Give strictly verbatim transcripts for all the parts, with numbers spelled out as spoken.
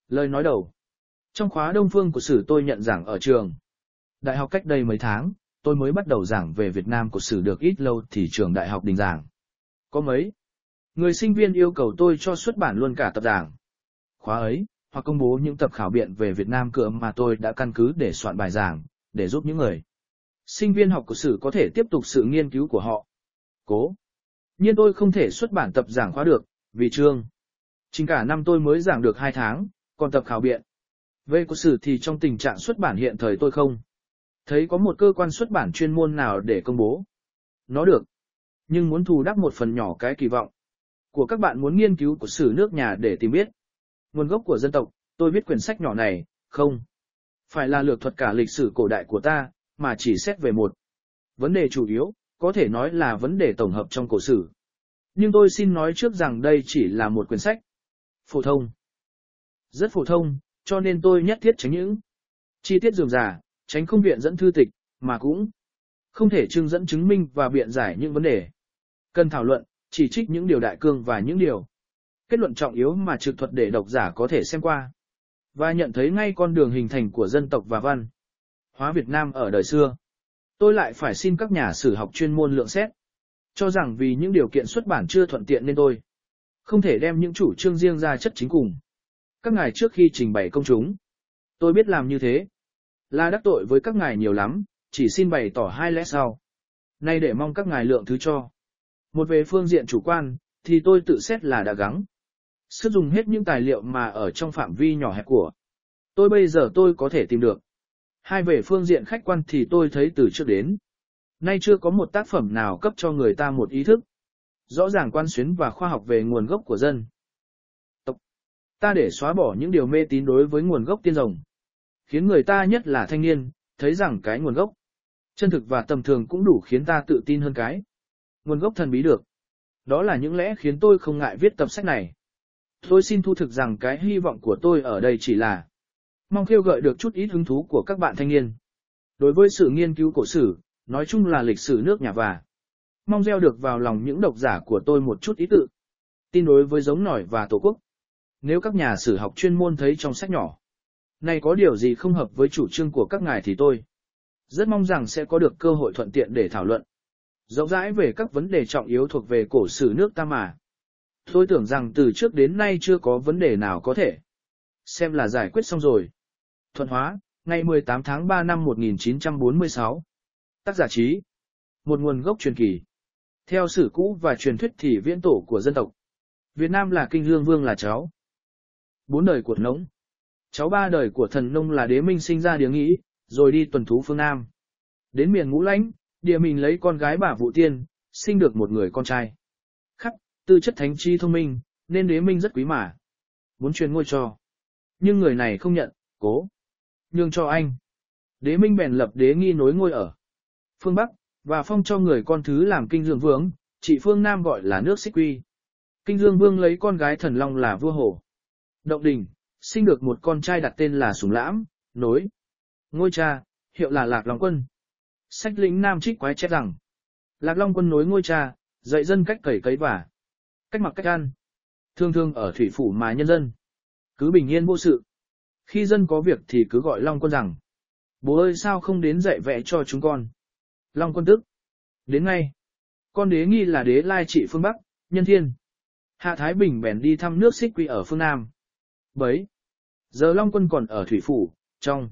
Lời nói đầu. Trong khóa Đông Phương của sử tôi nhận giảng ở trường đại học cách đây mấy tháng, tôi mới bắt đầu giảng về Việt Nam của sử được ít lâu thì trường đại học đình giảng. Có mấy người sinh viên yêu cầu tôi cho xuất bản luôn cả tập giảng khóa ấy, hoặc công bố những tập khảo biện về Việt Nam cựa mà tôi đã căn cứ để soạn bài giảng, để giúp những người sinh viên học của sử có thể tiếp tục sự nghiên cứu của họ. Cố nhiên tôi không thể xuất bản tập giảng khóa được, vì chương trình cả năm tôi mới giảng được hai tháng, còn tập khảo biện về của sử thì trong tình trạng xuất bản hiện thời tôi không thấy có một cơ quan xuất bản chuyên môn nào để công bố nó được. Nhưng muốn bù đắp một phần nhỏ cái kỳ vọng của các bạn muốn nghiên cứu của sử nước nhà để tìm biết nguồn gốc của dân tộc, tôi viết quyển sách nhỏ này, không phải là lược thuật cả lịch sử cổ đại của ta, mà chỉ xét về một vấn đề chủ yếu, có thể nói là vấn đề tổng hợp trong cổ sử. Nhưng tôi xin nói trước rằng đây chỉ là một quyển sách phổ thông, rất phổ thông, cho nên tôi nhất thiết tránh những chi tiết rườm rà, tránh không viện dẫn thư tịch, mà cũng không thể trưng dẫn chứng minh và biện giải những vấn đề cần thảo luận, chỉ trích những điều đại cương và những điều kết luận trọng yếu mà trực thuật để độc giả có thể xem qua và nhận thấy ngay con đường hình thành của dân tộc và văn hóa Việt Nam ở đời xưa. Tôi lại phải xin các nhà sử học chuyên môn lượng xét, cho rằng vì những điều kiện xuất bản chưa thuận tiện nên tôi không thể đem những chủ trương riêng ra chất chính cùng các ngài trước khi trình bày công chúng. Tôi biết làm như thế là đắc tội với các ngài nhiều lắm, chỉ xin bày tỏ hai lẽ sau. Nay để mong các ngài lượng thứ cho. Một về phương diện chủ quan, thì tôi tự xét là đã gắng sử dụng hết những tài liệu mà ở trong phạm vi nhỏ hẹp của tôi bây giờ tôi có thể tìm được. Hai về phương diện khách quan thì tôi thấy từ trước đến nay chưa có một tác phẩm nào cấp cho người ta một ý thức rõ ràng quan xuyến và khoa học về nguồn gốc của dân tộc ta để xóa bỏ những điều mê tín đối với nguồn gốc tiên rồng, khiến người ta, nhất là thanh niên, thấy rằng cái nguồn gốc chân thực và tầm thường cũng đủ khiến ta tự tin hơn cái nguồn gốc thần bí được. Đó là những lẽ khiến tôi không ngại viết tập sách này. Tôi xin thu thực rằng cái hy vọng của tôi ở đây chỉ là mong khêu gợi được chút ít hứng thú của các bạn thanh niên đối với sự nghiên cứu cổ sử, nói chung là lịch sử nước nhà, và mong gieo được vào lòng những độc giả của tôi một chút ý tự tin đối với giống nòi và tổ quốc. Nếu các nhà sử học chuyên môn thấy trong sách nhỏ này có điều gì không hợp với chủ trương của các ngài thì tôi rất mong rằng sẽ có được cơ hội thuận tiện để thảo luận rộng rãi về các vấn đề trọng yếu thuộc về cổ sử nước ta mà tôi tưởng rằng từ trước đến nay chưa có vấn đề nào có thể xem là giải quyết xong rồi. Thuận Hóa, ngày mười tám tháng ba năm một nghìn chín trăm bốn mươi sáu. Tác giả Trí. Một nguồn gốc truyền kỳ. Theo sử cũ và truyền thuyết thì viễn tổ của dân tộc Việt Nam là Kinh Dương Vương là cháu bốn đời của Nông. Cháu ba đời của thần Nông là Đế Minh sinh ra Đế Nghĩ, rồi đi tuần thú phương Nam. Đến miền Ngũ Lãnh, Địa mình lấy con gái bà Vũ Tiên, sinh được một người con trai. Khắc, tư chất thánh trí thông minh, nên Đế Minh rất quý mà muốn truyền ngôi cho. Nhưng người này không nhận, cố nhường cho anh. Đế Minh bèn lập Đế Nghi nối ngôi ở phương Bắc, và phong cho người con thứ làm Kinh Dương Vương, trị phương Nam gọi là nước Xích Quy. Kinh Dương Vương lấy con gái thần Long là vua Hổ Động Đình, sinh được một con trai đặt tên là Sùng Lãm, nối ngôi cha, hiệu là Lạc Long Quân. Sách lĩnh Nam Trích Quái chép rằng, Lạc Long Quân nối ngôi cha, dạy dân cách cày cấy và cách mặc cách ăn. Thường thường ở thủy phủ mà nhân dân cứ bình yên vô sự. Khi dân có việc thì cứ gọi Long Quân rằng, bố ơi sao không đến dạy vẽ cho chúng con. Long Quân tức đến ngay. Con Đế Nghi là đế lai trị phương Bắc, nhân thiên Hạ Thái Bình bèn đi thăm nước Xích Quy ở phương Nam. Bấy giờ Long Quân còn ở thủy phủ, trong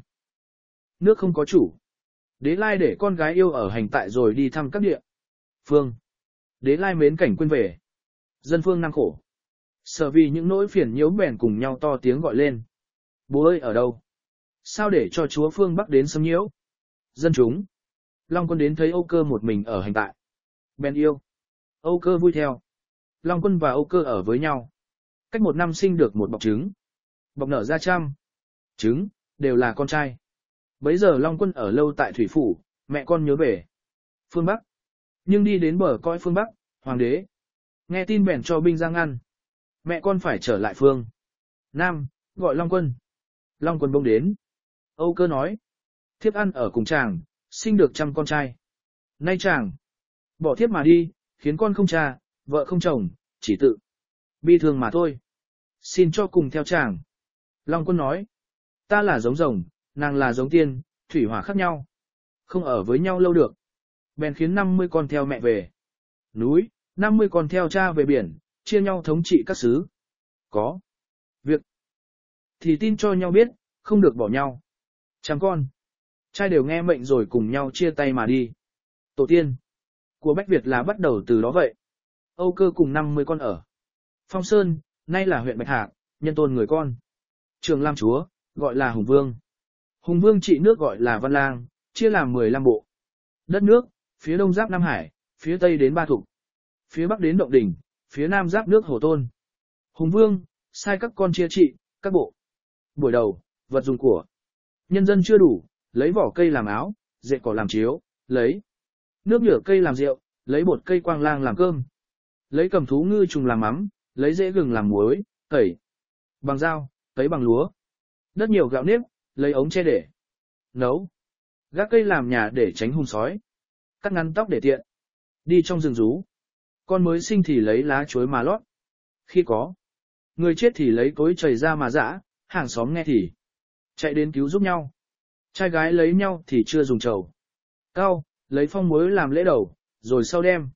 nước không có chủ. Đế Lai để con gái yêu ở hành tại rồi đi thăm các địa phương. Đế Lai mến cảnh quên về dân phương Nam khổ, sợ vì những nỗi phiền nhiễu bèn cùng nhau to tiếng gọi lên, bố ơi ở đâu, sao để cho chúa phương Bắc đến xâm nhiễu dân chúng. Long Quân đến thấy Âu Cơ một mình ở hành tại, bèn yêu. Âu Cơ vui theo. Long Quân và Âu Cơ ở với nhau, cách một năm sinh được một bọc trứng. Bọc nở ra trăm trứng, đều là con trai. Bấy giờ Long Quân ở lâu tại thủy phủ, mẹ con nhớ về phương Bắc. Nhưng đi đến bờ cõi phương Bắc, hoàng đế nghe tin bèn cho binh ra ngăn. Mẹ con phải trở lại phương Nam, gọi Long Quân. Long Quân bỗng đến. Âu Cơ nói, thiếp ăn ở cùng chàng, sinh được trăm con trai. Nay chàng bỏ thiếp mà đi, khiến con không cha, vợ không chồng, chỉ tự bi thương mà thôi. Xin cho cùng theo chàng. Long Quân nói, ta là giống rồng, nàng là giống tiên, thủy hỏa khác nhau. Không ở với nhau lâu được. Bèn khiến năm mươi con theo mẹ về núi, năm mươi con theo cha về biển, chia nhau thống trị các xứ. Có việc thì tin cho nhau biết, không được bỏ nhau. Trăm con trai đều nghe mệnh rồi cùng nhau chia tay mà đi. Tổ tiên của Bách Việt là bắt đầu từ đó vậy. Âu Cơ cùng năm mươi con ở Phong Sơn, nay là huyện Bạch Hạc, nhân tôn người con. Trường làm chúa, gọi là Hùng Vương. Hùng Vương trị nước gọi là Văn Lang, chia làm mười lăm bộ. Đất nước, phía đông giáp Nam Hải, phía tây đến Ba Thục, phía bắc đến Động Đình, phía nam giáp nước Hồ Tôn. Hùng Vương sai các con chia trị các bộ. Buổi đầu, vật dùng của nhân dân chưa đủ, lấy vỏ cây làm áo, dệt cỏ làm chiếu, lấy nước nhựa cây làm rượu, lấy bột cây quang lang làm cơm, lấy cầm thú ngư trùng làm mắm, lấy rễ gừng làm muối, tẩy bằng dao, tấy bằng lúa. Đất nhiều gạo nếp, lấy ống tre để nấu. Gác cây làm nhà để tránh hung sói. Cắt ngắn tóc để tiện. Đi trong rừng rú. Con mới sinh thì lấy lá chuối mà lót. Khi có người chết thì lấy cối chày ra mà giã, hàng xóm nghe thì chạy đến cứu giúp nhau. Trai gái lấy nhau thì chưa dùng trầu cao, lấy phong muối làm lễ đầu, rồi sau đem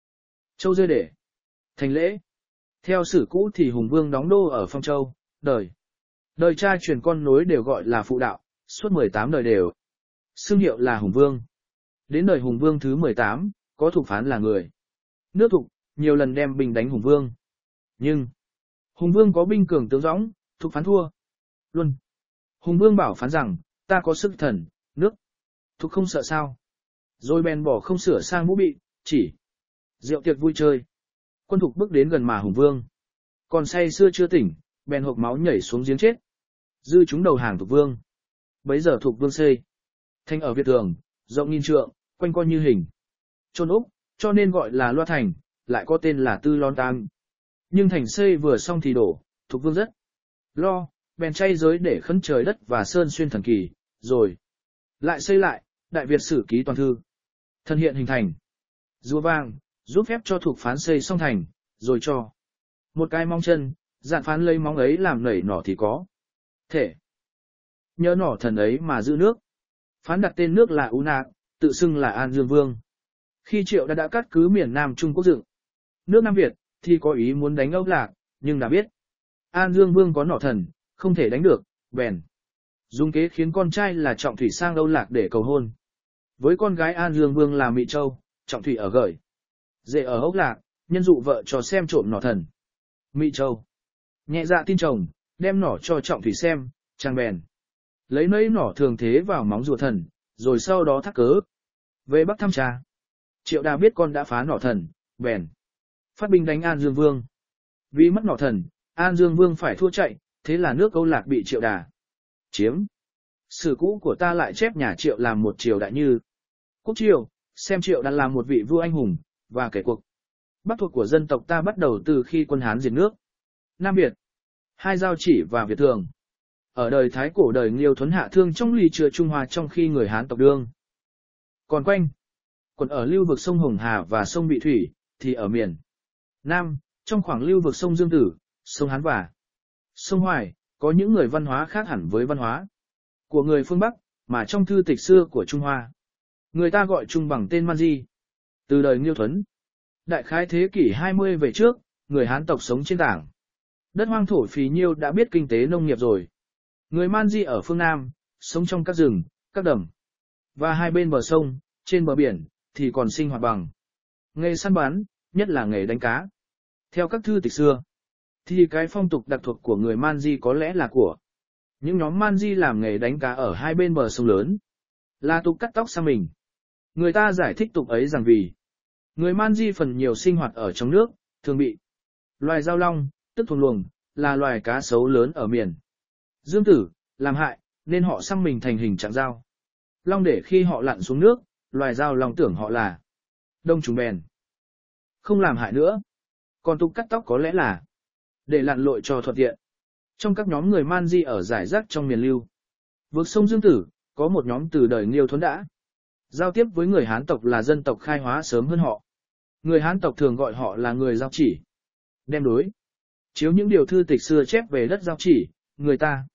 châu rơi để thành lễ. Theo sử cũ thì Hùng Vương đóng đô ở Phong Châu, đời đời cha truyền con nối đều gọi là phụ đạo, suốt mười tám đời đều xưng hiệu là Hùng Vương. Đến đời Hùng Vương thứ mười tám, có Thục Phán là người nước Thục, nhiều lần đem binh đánh Hùng Vương. Nhưng Hùng Vương có binh cường tướng dõng, Thục Phán thua luôn. Hùng Vương bảo Phán rằng, ta có sức thần, nước Thục không sợ sao. Rồi bèn bỏ không sửa sang mũ bị, chỉ rượu tiệc vui chơi. Quân Thục bước đến gần mà Hùng Vương còn say xưa chưa tỉnh, bèn hộc máu nhảy xuống giếng chết. Dư chúng đầu hàng Thục Vương. Bấy giờ Thục Vương xây thành ở Việt Tường, rộng nghìn trượng, quanh co như hình chôn úc, cho nên gọi là Loa Thành, lại có tên là Tư Lon Tam. Nhưng thành xây vừa xong thì đổ, Thục Vương rất lo, bèn chay giới để khấn trời đất và sơn xuyên thần kỳ, rồi lại xây lại. Đại Việt Sử Ký Toàn Thư thân hiện hình thành rùa vàng, giúp phép cho Thục Phán xây xong thành, rồi cho một cái móng chân, dạn Phán lấy móng ấy làm nảy nỏ thì có thể nhớ nỏ thần ấy mà giữ nước. Phán đặt tên nước là U Nạc, tự xưng là An Dương Vương. Khi Triệu đã đã cắt cứ miền Nam Trung Quốc dựng nước Nam Việt, thì có ý muốn đánh Âu Lạc, nhưng đã biết An Dương Vương có nỏ thần, không thể đánh được, bèn dùng kế khiến con trai là Trọng Thủy sang Âu Lạc để cầu hôn với con gái An Dương Vương là Mị Châu. Trọng Thủy ở gởi rể ở Âu Lạc, nhân dụ vợ cho xem trộm nỏ thần. Mị Châu nhẹ dạ tin chồng, đem nỏ cho Trọng Thủy xem, chàng bèn lấy nấy nỏ thường thế vào móng rùa thần, rồi sau đó thắt cớ về Bắc thăm cha. Triệu Đà biết con đã phá nỏ thần, bèn phát binh đánh An Dương Vương. Vì mất nỏ thần, An Dương Vương phải thua chạy, thế là nước Âu Lạc bị Triệu Đà chiếm. Sử cũ của ta lại chép nhà Triệu làm một triều đại như Quốc Triều, xem Triệu Đà làm một vị vua anh hùng, và kể cuộc bắc thuộc của dân tộc ta bắt đầu từ khi quân Hán diệt nước Nam Việt. Hai Giao Chỉ và Việt Thường ở đời Thái Cổ đời Liêu Thuấn hạ thương trong ly chứa Trung Hoa, trong khi người Hán tộc đương còn quanh còn ở lưu vực sông Hồng Hà và sông Bị Thủy, thì ở miền Nam, trong khoảng lưu vực sông Dương Tử, sông Hán và sông Hoài, có những người văn hóa khác hẳn với văn hóa của người phương Bắc, mà trong thư tịch xưa của Trung Hoa, người ta gọi chung bằng tên Man Di. Từ đời Liêu Thuấn, đại khái thế kỷ hai mươi về trước, người Hán tộc sống trên tảng đất hoang thổ phì nhiêu đã biết kinh tế nông nghiệp rồi. Người Man Di ở phương Nam, sống trong các rừng, các đầm, và hai bên bờ sông, trên bờ biển, thì còn sinh hoạt bằng nghề săn bắn, nhất là nghề đánh cá. Theo các thư tịch xưa, thì cái phong tục đặc thuộc của người Man Di có lẽ là của những nhóm Man Di làm nghề đánh cá ở hai bên bờ sông lớn, là tục cắt tóc sang mình. Người ta giải thích tục ấy rằng vì người Man Di phần nhiều sinh hoạt ở trong nước, thường bị loài dao long, tức thuồng luồng, là loài cá sấu lớn ở miền Dương Tử, làm hại, nên họ xăm mình thành hình trạng dao long, để khi họ lặn xuống nước, loài dao long tưởng họ là đông trùng bèn không làm hại nữa. Còn tục cắt tóc có lẽ là để lặn lội cho thuận tiện. Trong các nhóm người Man Di ở giải rác trong miền lưu vực sông Dương Tử, có một nhóm từ đời Liêu Thuấn đã giao tiếp với người Hán tộc là dân tộc khai hóa sớm hơn họ. Người Hán tộc thường gọi họ là người Giao Chỉ. Đem đối chiếu những điều thư tịch xưa chép về đất Giao Chỉ, người ta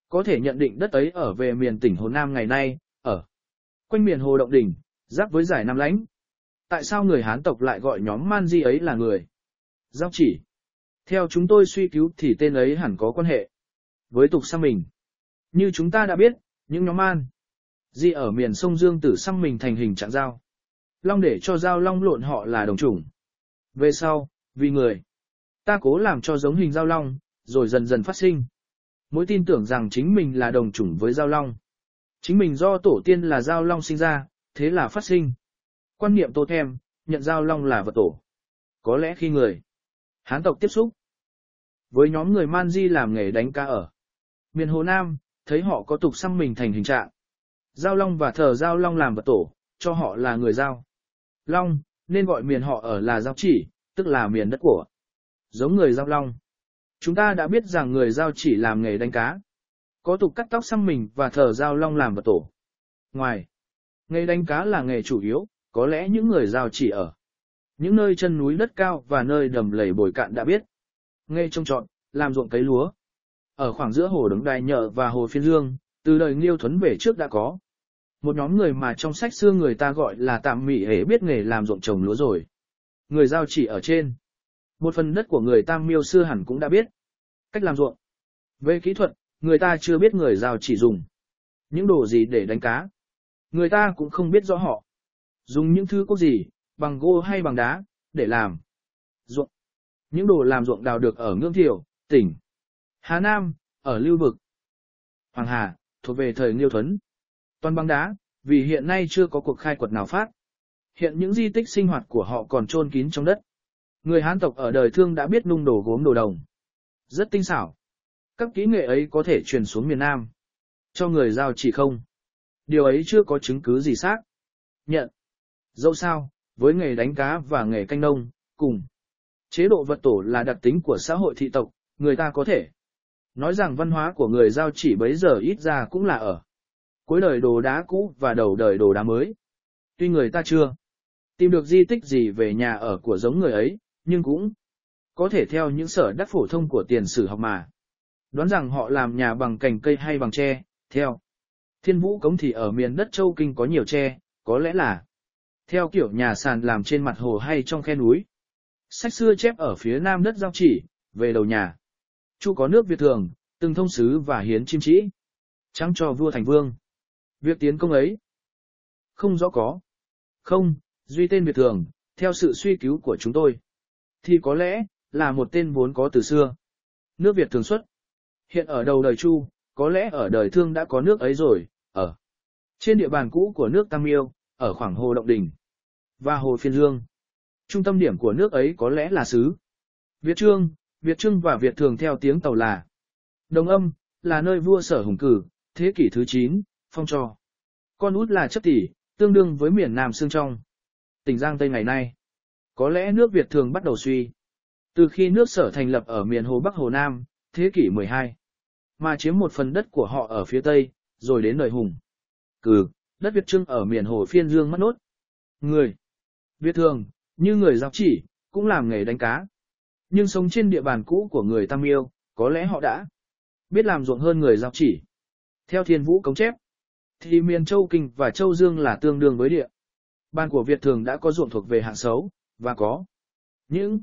Có thể nhận định đất ấy ở về miền tỉnh Hồ Nam ngày nay, ở quanh miền Hồ Động Đình, giáp với giải Nam Lãnh. Tại sao người Hán tộc lại gọi nhóm Man Di ấy là người Giao Chỉ? Theo chúng tôi suy cứu thì tên ấy hẳn có quan hệ với tục Xăm Mình. Như chúng ta đã biết, những nhóm Man Di ở miền sông Dương Tử xăm mình thành hình trạng dao long để cho dao long lộn họ là đồng chủng. Về sau, vì người ta cố làm cho giống hình dao long, rồi dần dần phát sinh mối tin tưởng rằng chính mình là đồng chủng với dao long. Chính mình do tổ tiên là dao long sinh ra, thế là phát sinh quan niệm tô thêm, nhận dao long là vật tổ. Có lẽ khi người Hán tộc tiếp xúc với nhóm người Man Di làm nghề đánh cá ở miền Hồ Nam, thấy họ có tục xăm mình thành hình trạng dao long và thờ dao long làm vật tổ, cho họ là người dao long, nên gọi miền họ ở là Giao Chỉ, tức là miền đất của giống người dao long. Chúng ta đã biết rằng người Giao Chỉ làm nghề đánh cá, có tục cắt tóc xăm mình và thờ dao long làm vật tổ. Ngoài nghề đánh cá là nghề chủ yếu, có lẽ những người Giao Chỉ ở những nơi chân núi đất cao và nơi đầm lầy bồi cạn đã biết nghề trồng trọt, làm ruộng cấy lúa. Ở khoảng giữa hồ Đống Đài Nhợ và hồ Phiên Dương, từ đời Nghiêu Thuấn về trước đã có một nhóm người mà trong sách xưa người ta gọi là tạm mị hễ biết nghề làm ruộng trồng lúa rồi. Người Giao Chỉ ở trên một phần đất của người Tam Miêu xưa hẳn cũng đã biết cách làm ruộng. Về kỹ thuật, người ta chưa biết người Giao Chỉ dùng những đồ gì để đánh cá. Người ta cũng không biết rõ họ dùng những thứ cốt gì, bằng gỗ hay bằng đá, để làm ruộng. Những đồ làm ruộng đào được ở Ngưỡng Thiều, tỉnh Hà Nam, ở lưu vực Hoàng Hà, thuộc về thời Nghiêu Thuấn. Toàn bằng đá, vì hiện nay chưa có cuộc khai quật nào phát hiện những di tích sinh hoạt của họ còn chôn kín trong đất. Người Hán tộc ở đời Thương đã biết nung đồ gốm đồ đồng rất tinh xảo. Các kỹ nghệ ấy có thể truyền xuống miền Nam cho người Giao Chỉ không? Điều ấy chưa có chứng cứ gì xác nhận. Dẫu sao, với nghề đánh cá và nghề canh nông, cùng chế độ vật tổ là đặc tính của xã hội thị tộc, người ta có thể nói rằng văn hóa của người Giao Chỉ bấy giờ ít ra cũng là ở cuối đời đồ đá cũ và đầu đời đồ đá mới. Tuy người ta chưa tìm được di tích gì về nhà ở của giống người ấy, nhưng cũng có thể theo những sở đắc phổ thông của tiền sử học mà đoán rằng họ làm nhà bằng cành cây hay bằng tre. Theo Thiên Vũ Cống thì ở miền đất Châu Kinh có nhiều tre, có lẽ là theo kiểu nhà sàn làm trên mặt hồ hay trong khe núi. Sách xưa chép ở phía nam đất Giao Chỉ, về đầu nhà Chu có nước Việt Thường, từng thông sứ và hiến chim trĩ trắng cho vua thành vương. Việc tiến công ấy không rõ có không duy tên Việt Thường, theo sự suy cứu của chúng tôi thì có lẽ là một tên vốn có từ xưa. Nước Việt Thường xuất hiện ở đầu đời Chu, có lẽ ở đời Thương đã có nước ấy rồi. Ở trên địa bàn cũ của nước Tam Miêu, ở khoảng hồ Động Đình và hồ Phiên Dương, trung tâm điểm của nước ấy có lẽ là xứ Việt Trương. Việt Trương và Việt Thường theo tiếng Tàu là Đồng Âm, là nơi vua Sở Hùng cử, thế kỷ thứ chín, phong cho con út là Chấp Tỷ, tương đương với miền Nam Xương Trong, tỉnh Giang Tây ngày nay. Có lẽ nước Việt Thường bắt đầu suy từ khi nước Sở thành lập ở miền Hồ Bắc Hồ Nam, thế kỷ mười hai, mà chiếm một phần đất của họ ở phía Tây, rồi đến đời Hùng cử, đất Việt Trương ở miền Hồ Phiên Dương mất nốt. Người Việt Thường, như người Giao Chỉ, cũng làm nghề đánh cá, nhưng sống trên địa bàn cũ của người Tam Miêu, có lẽ họ đã biết làm ruộng hơn người Giao Chỉ. Theo Thiên Vũ Cống chép, thì miền Châu Kinh và Châu Dương là tương đương với địa bàn của Việt Thường đã có ruộng thuộc về hạng xấu, và có những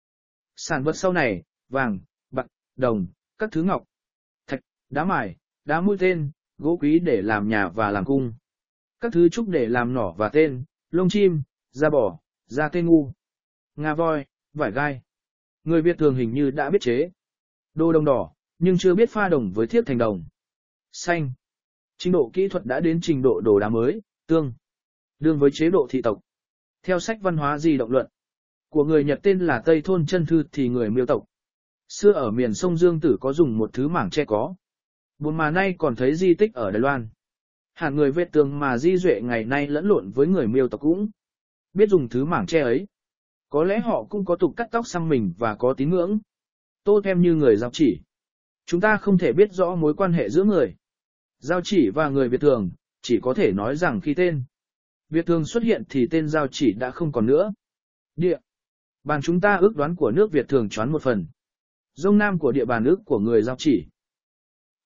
sản vật sau này, vàng, bạc, đồng, các thứ ngọc, thạch, đá mài, đá mũi tên, gỗ quý để làm nhà và làm cung, các thứ trúc để làm nỏ và tên, lông chim, da bò, da tê ngu, ngà voi, vải gai. Người Việt Thường hình như đã biết chế đồ đồng đỏ, nhưng chưa biết pha đồng với thiếc thành đồng xanh. Trình độ kỹ thuật đã đến trình độ đồ đá mới, tương đương với chế độ thị tộc. Theo sách văn hóa di động luận của người Nhật tên là Tây Thôn Chân Thư thì người Miêu tộc xưa ở miền sông Dương Tử có dùng một thứ mảng tre có buồn mà nay còn thấy di tích ở Đài Loan. Hẳn người Việt Tường mà Di Duệ ngày nay lẫn lộn với người Miêu tộc cũng biết dùng thứ mảng tre ấy. Có lẽ họ cũng có tục cắt tóc xăm mình và có tín ngưỡng tô thêm như người Giao Chỉ. Chúng ta không thể biết rõ mối quan hệ giữa người Giao Chỉ và người Việt Thường, chỉ có thể nói rằng khi tên Việt Thường xuất hiện thì tên Giao Chỉ đã không còn nữa. Địa bàn chúng ta ước đoán của nước Việt Thường choán một phần Đông Nam của địa bàn ước của người Giao Chỉ.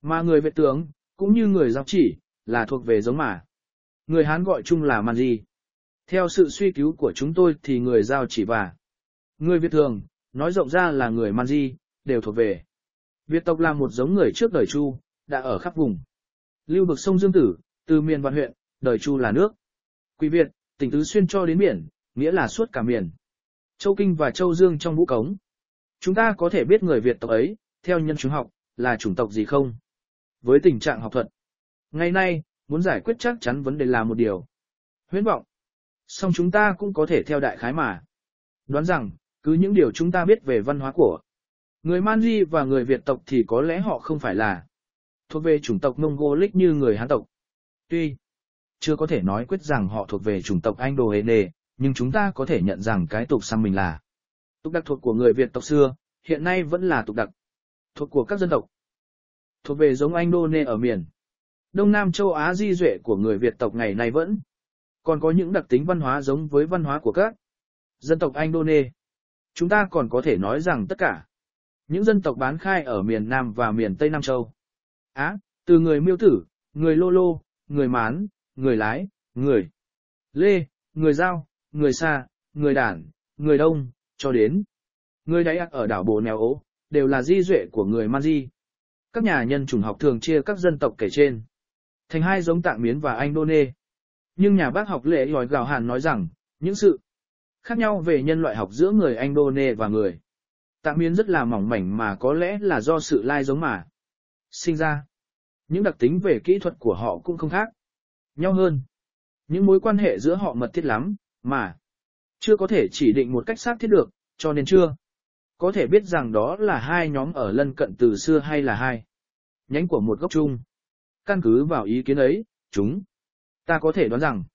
Mà người Việt tướng, cũng như người Giao chỉ, là thuộc về giống mà. Người Hán gọi chung là man di. Theo sự suy cứu của chúng tôi thì người Giao chỉ và người Việt thường, nói rộng ra là người man di, đều thuộc về. Việt tộc là một giống người trước đời Chu, đã ở khắp vùng. Lưu vực sông Dương Tử, từ miền Vạn huyện, đời Chu là nước. Quý Việt, tỉnh Tứ Xuyên cho đến biển, nghĩa là suốt cả miền. Châu Kinh và Châu Dương trong Vũ Cống. Chúng ta có thể biết người Việt tộc ấy, theo nhân chứng học, là chủng tộc gì không? Với tình trạng học thuật, ngày nay, muốn giải quyết chắc chắn vấn đề là một điều huyễn vọng. Song chúng ta cũng có thể theo đại khái mà đoán rằng, cứ những điều chúng ta biết về văn hóa của người Man Di và người Việt tộc thì có lẽ họ không phải là thuộc về chủng tộc Mongolic như người Hán tộc. Tuy chưa có thể nói quyết rằng họ thuộc về chủng tộc Indo-Ene, nhưng chúng ta có thể nhận rằng cái tục xăm mình là tục đặc thuộc của người Việt tộc xưa, hiện nay vẫn là tục đặc thuộc của các dân tộc thuộc về giống Indo-Ne ở miền Đông Nam châu Á di duệ của người Việt tộc ngày nay vẫn còn có những đặc tính văn hóa giống với văn hóa của các dân tộc Indo-Ne. Chúng ta còn có thể nói rằng tất cả những dân tộc bán khai ở miền Nam và miền Tây Nam châu Á, từ người Miêu Tử, người Lô Lô, người Mán, người Lái, người Lê, người Dao, người Sa, người Đản, người Đông, cho đến người Đáy Ác ở đảo Bồ Nèo Ố, đều là di duệ của người Man Di. Các nhà nhân chủng học thường chia các dân tộc kể trên thành hai giống Tạng Miến và Indo-Ne. Nhưng nhà bác học Lệ Giỏi Gào Hàn nói rằng, những sự khác nhau về nhân loại học giữa người Indo-Ne và người Tạng Miến rất là mỏng mảnh mà có lẽ là do sự lai giống mà sinh ra. Những đặc tính về kỹ thuật của họ cũng không khác nhau hơn. Những mối quan hệ giữa họ mật thiết lắm, mà chưa có thể chỉ định một cách xác thiết được, cho nên chưa có thể biết rằng đó là hai nhóm ở lân cận từ xưa hay là hai nhánh của một gốc chung. Căn cứ vào ý kiến ấy, chúng ta có thể đoán rằng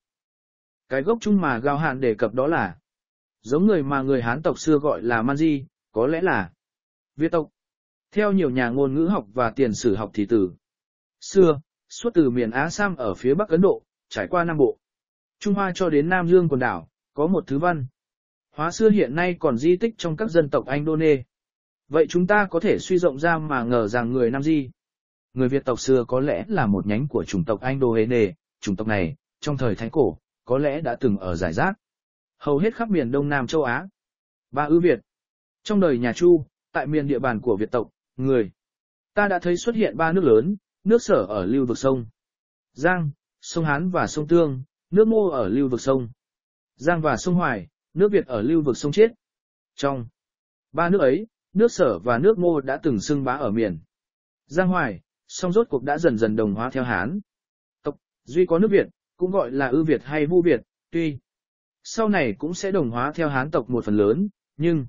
cái gốc chung mà Gao Hạn đề cập đó là giống người mà người Hán tộc xưa gọi là Man Di, có lẽ là Việt tộc. Theo nhiều nhà ngôn ngữ học và tiền sử học thì từ xưa, suốt từ miền Á Sam ở phía Bắc Ấn Độ, trải qua Nam Bộ, Trung Hoa cho đến Nam Dương quần đảo, có một thứ văn hóa xưa hiện nay còn di tích trong các dân tộc Indo-Ne. Vậy chúng ta có thể suy rộng ra mà ngờ rằng người Nam Di, người Việt tộc xưa có lẽ là một nhánh của chủng tộc Indo-Ene. Chủng tộc này, trong thời Thái Cổ, có lẽ đã từng ở rải rác hầu hết khắp miền Đông Nam châu Á. Ba ư Việt. Trong đời nhà Chu, tại miền địa bàn của Việt tộc, người ta đã thấy xuất hiện ba nước lớn, nước Sở ở lưu vực sông Giang, sông Hán và sông Tương, nước Ngô ở lưu vực sông Giang và sông Hoài, nước Việt ở lưu vực sông Chiết. Trong ba nước ấy, nước Sở và nước Ngô đã từng xưng bá ở miền Giang Hoài, song rốt cuộc đã dần dần đồng hóa theo Hán tộc, duy có nước Việt, cũng gọi là ư Việt hay Vu Việt, tuy sau này cũng sẽ đồng hóa theo Hán tộc một phần lớn, nhưng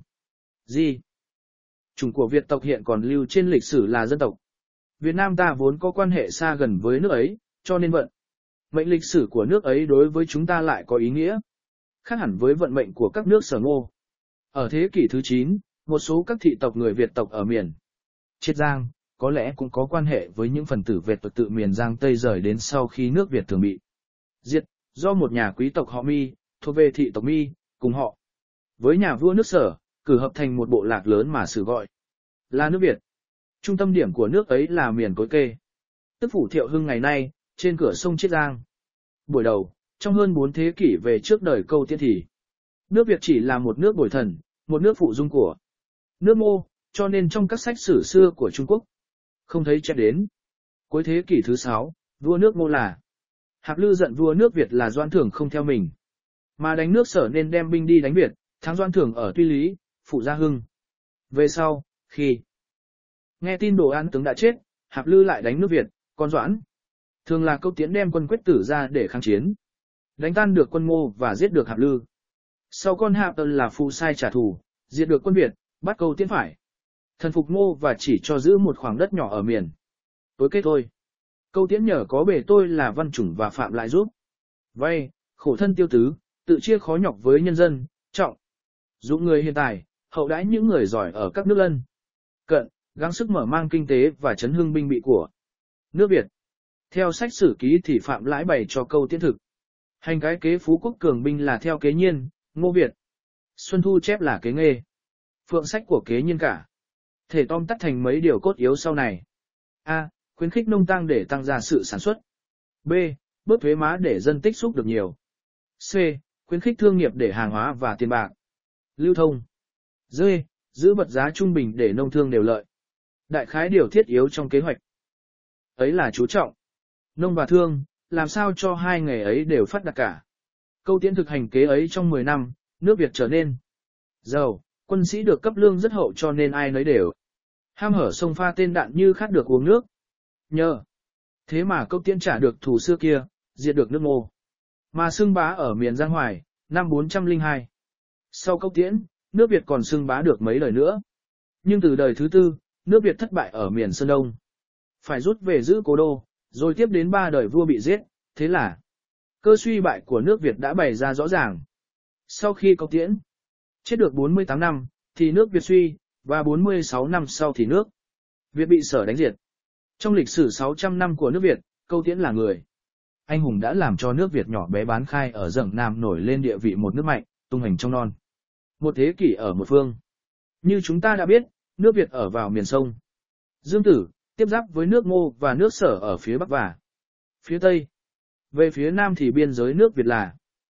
di chủng của Việt tộc hiện còn lưu trên lịch sử là dân tộc Việt Nam ta vốn có quan hệ xa gần với nước ấy, cho nên vận mệnh lịch sử của nước ấy đối với chúng ta lại có ý nghĩa khác hẳn với vận mệnh của các nước Sở Ngô. Ở thế kỷ thứ chín, một số các thị tộc người Việt tộc ở miền Chiết Giang có lẽ cũng có quan hệ với những phần tử Việt tộc tự miền Giang Tây rời đến sau khi nước Việt thường bị diệt, do một nhà quý tộc họ Mi, thuộc về thị tộc Mi, cùng họ với nhà vua nước Sở, cử hợp thành một bộ lạc lớn mà sử gọi là nước Việt. Trung tâm điểm của nước ấy là miền Cối Kê, tức phủ Thiệu Hưng ngày nay, trên cửa sông Chiết Giang. Buổi đầu, trong hơn bốn thế kỷ về trước đời Câu Tiễn thì, nước Việt chỉ là một nước bồi thần, một nước phụ dung của nước Ngô, cho nên trong các sách sử xưa của Trung Quốc, không thấy chép đến. Cuối thế kỷ thứ sáu, vua nước Ngô là Hạp Lư giận vua nước Việt là Doãn Thưởng không theo mình, mà đánh nước Sở nên đem binh đi đánh Việt, thắng Doãn Thưởng ở Tuy Lý, Phụ Gia Hưng. Về sau, khi nghe tin Đồ An tướng đã chết, Hạp Lư lại đánh nước Việt, còn Doãn Thường là Câu Tiễn đem quân Quách Tử ra để kháng chiến, đánh tan được quân Ngô và giết được Hạp Lư. Sau con Hạp Tần là Phụ sai trả thù, diệt được quân Việt, bắt Câu Tiễn phải thần phục Ngô và chỉ cho giữ một khoảng đất nhỏ ở miền Tối Kết thôi. Câu Tiễn nhờ có bề tôi là Văn Chủng và Phạm lại giúp vay, khổ thân tiêu tứ, tự chia khó nhọc với nhân dân, trọng dụng người hiện tài, hậu đãi những người giỏi ở các nước lân cận, gắng sức mở mang kinh tế và chấn hưng binh bị của nước Việt. Theo sách sử ký thì Phạm Lãi bày cho Câu Tiễn thực hành cái kế phú quốc cường binh là theo kế Nhiên, Ngô Việt. Xuân Thu chép là kế Nghê. Phượng sách của kế Nhiên cả thể tom tắt thành mấy điều cốt yếu sau này. A. Khuyến khích nông tăng để tăng gia sự sản xuất. B. Bớt thuế má để dân tích xúc được nhiều. C. Khuyến khích thương nghiệp để hàng hóa và tiền bạc lưu thông. D. Giữ vật giá trung bình để nông thương đều lợi. Đại khái điều thiết yếu trong kế hoạch ấy là chú trọng nông và thương, làm sao cho hai nghề ấy đều phát đạt cả. Câu Tiễn thực hành kế ấy trong mười năm, nước Việt trở nên giàu, quân sĩ được cấp lương rất hậu cho nên ai nấy đều ham hở xông pha tên đạn như khát được uống nước. Nhờ thế mà Câu Tiễn trả được thù xưa kia, diệt được nước Ngô, mà xưng bá ở miền Giang Hoài, năm bốn trăm lẻ hai. Sau Câu Tiễn, nước Việt còn xưng bá được mấy đời nữa. Nhưng từ đời thứ tư, nước Việt thất bại ở miền Sơn Đông, phải rút về giữ cố đô, rồi tiếp đến ba đời vua bị giết, thế là cơ suy bại của nước Việt đã bày ra rõ ràng. Sau khi Câu Tiễn chết được bốn mươi tám năm, thì nước Việt suy, và bốn mươi sáu năm sau thì nước Việt bị Sở đánh diệt. Trong lịch sử sáu trăm năm của nước Việt, Câu Tiễn là người anh hùng đã làm cho nước Việt nhỏ bé bán khai ở Dầng Nam nổi lên địa vị một nước mạnh, tung hoành trong non một thế kỷ ở một phương. Như chúng ta đã biết, nước Việt ở vào miền sông Dương Tử, tiếp giáp với nước Ngô và nước Sở ở phía Bắc và phía Tây. Về phía Nam thì biên giới nước Việt là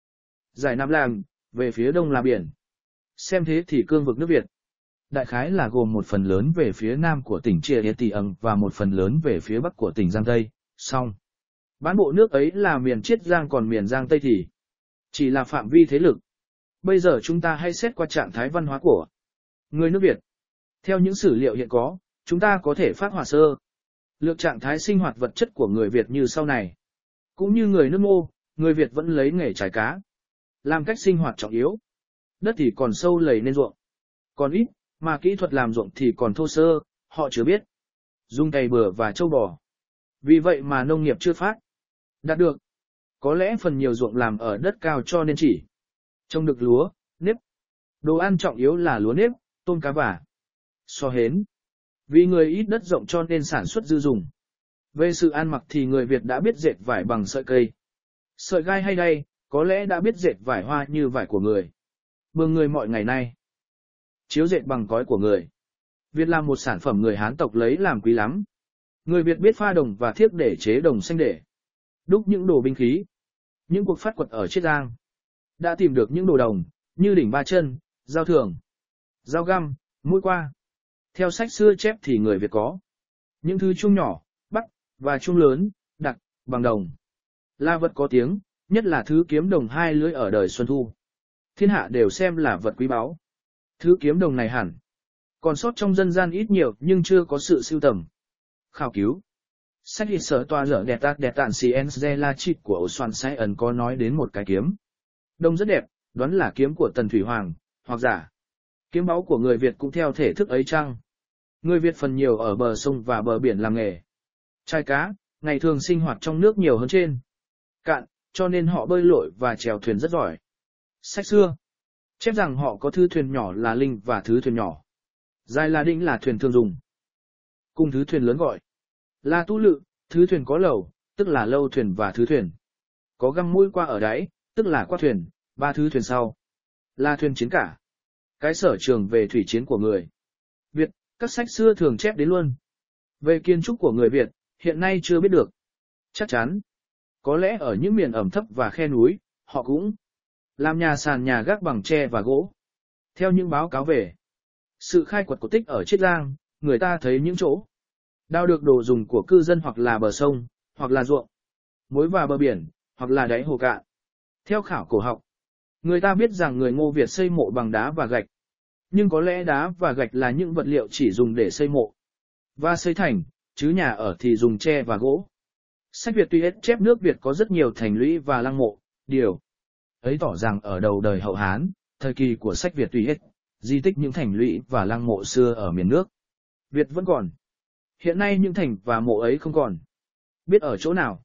Giải Nam Làng, về phía Đông là biển. Xem thế thì cương vực nước Việt đại khái là gồm một phần lớn về phía Nam của tỉnh Chia Tỳ Âng và một phần lớn về phía Bắc của tỉnh Giang Tây. Song bán bộ nước ấy là miền Chiết Giang, còn miền Giang Tây thì chỉ là phạm vi thế lực. Bây giờ chúng ta hãy xét qua trạng thái văn hóa của người nước Việt. Theo những sử liệu hiện có, chúng ta có thể phát họa sơ lược trạng thái sinh hoạt vật chất của người Việt như sau này. Cũng như người nước Ngô, người Việt vẫn lấy nghề trải cá làm cách sinh hoạt trọng yếu. Đất thì còn sâu lầy nên ruộng còn ít, mà kỹ thuật làm ruộng thì còn thô sơ, họ chưa biết dùng cày bừa và trâu bò. Vì vậy mà nông nghiệp chưa phát đạt được. Có lẽ phần nhiều ruộng làm ở đất cao cho nên chỉ trồng được lúa, nếp. Đồ ăn trọng yếu là lúa nếp, tôm cá và so hến. Vì người ít đất rộng cho nên sản xuất dư dùng. Về sự ăn mặc thì người Việt đã biết dệt vải bằng sợi cây, sợi gai hay đay, có lẽ đã biết dệt vải hoa như vải của người Mường người mọi ngày nay. Chiếu dệt bằng cói của người Việt là một sản phẩm người Hán tộc lấy làm quý lắm. Người Việt biết pha đồng và thiếc để chế đồng xanh để đúc những đồ binh khí. Những cuộc phát quật ở Chiết Giang đã tìm được những đồ đồng như đỉnh ba chân, dao thường, dao găm, mũi qua. Theo sách xưa chép thì người Việt có những thứ chuông nhỏ, bắt, và chuông lớn, đặc, bằng đồng. Là vật có tiếng, nhất là thứ kiếm đồng hai lưỡi ở đời Xuân Thu. Thiên hạ đều xem là vật quý báu. Thứ kiếm đồng này hẳn còn sót trong dân gian ít nhiều nhưng chưa có sự sưu tầm, khảo cứu. Sách lịch sở tòa dở đẹp tạc đẹp tạn Cienze La Chit của Oswan Sai ẩn có nói đến một cái kiếm đồng rất đẹp, đoán là kiếm của Tần Thủy Hoàng, hoặc giả kiếm báu của người Việt cũng theo thể thức ấy chăng. Người Việt phần nhiều ở bờ sông và bờ biển làm nghề trai cá, ngày thường sinh hoạt trong nước nhiều hơn trên cạn, cho nên họ bơi lội và chèo thuyền rất giỏi. Sách xưa chép rằng họ có thứ thuyền nhỏ là linh và thứ thuyền nhỏ dài là đĩnh là thuyền thường dùng, cùng thứ thuyền lớn gọi là tu lự. Thứ thuyền có lầu, tức là lâu thuyền, và thứ thuyền có găm mũi qua ở đáy, tức là qua thuyền. Ba thứ thuyền sau là thuyền chiến cả. Cái sở trường về thủy chiến của người Việt, các sách xưa thường chép đến luôn. Về kiến trúc của người Việt, hiện nay chưa biết được chắc chắn. Có lẽ ở những miền ẩm thấp và khe núi, họ cũng làm nhà sàn nhà gác bằng tre và gỗ. Theo những báo cáo về sự khai quật cổ tích ở Chiết Giang, người ta thấy những chỗ đào được đồ dùng của cư dân hoặc là bờ sông, hoặc là ruộng, mối và bờ biển, hoặc là đáy hồ cạn. Theo khảo cổ học, người ta biết rằng người Ngô Việt xây mộ bằng đá và gạch. Nhưng có lẽ đá và gạch là những vật liệu chỉ dùng để xây mộ và xây thành, chứ nhà ở thì dùng tre và gỗ. Sách Việt tuy hết chép nước Việt có rất nhiều thành lũy và lăng mộ, điều ấy tỏ rằng ở đầu đời Hậu Hán, thời kỳ của sách Việt tuy hết, di tích những thành lũy và lăng mộ xưa ở miền nước Việt vẫn còn. Hiện nay những thành và mộ ấy không còn biết ở chỗ nào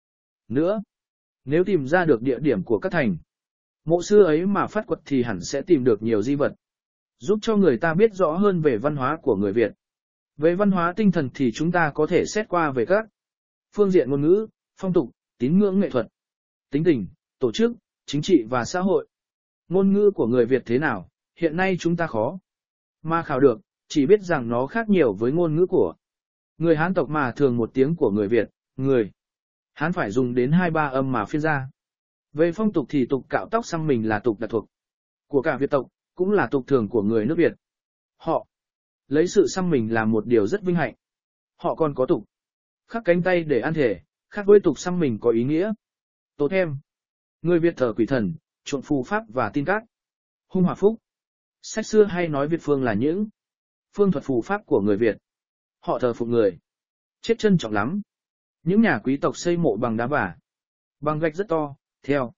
nữa. Nếu tìm ra được địa điểm của các thành mộ xưa ấy mà phát quật thì hẳn sẽ tìm được nhiều di vật, giúp cho người ta biết rõ hơn về văn hóa của người Việt. Về văn hóa tinh thần thì chúng ta có thể xét qua về các phương diện ngôn ngữ, phong tục, tín ngưỡng, nghệ thuật, tính tình, tổ chức, chính trị và xã hội. Ngôn ngữ của người Việt thế nào, hiện nay chúng ta khó mà khảo được, chỉ biết rằng nó khác nhiều với ngôn ngữ của Người Hán tộc mà thường một tiếng của người Việt, người Hán phải dùng đến hai ba âm mà phiên ra. Về phong tục thì tục cạo tóc xăm mình là tục đặc thuộc của cả Việt tộc, cũng là tục thường của người nước Việt. Họ lấy sự xăm mình làm một điều rất vinh hạnh. Họ còn có tục khắc cánh tay để ăn thể, khác với tục xăm mình có ý nghĩa tốt thêm. Người Việt thờ quỷ thần, chuộng phù pháp và tin cát, hung hỏa phúc. Sách xưa hay nói Việt phương là những phương thuật phù pháp của người Việt. Họ thờ phụng người chết trân trọng lắm. Những nhà quý tộc xây mộ bằng đá vả, bằng gạch rất to, theo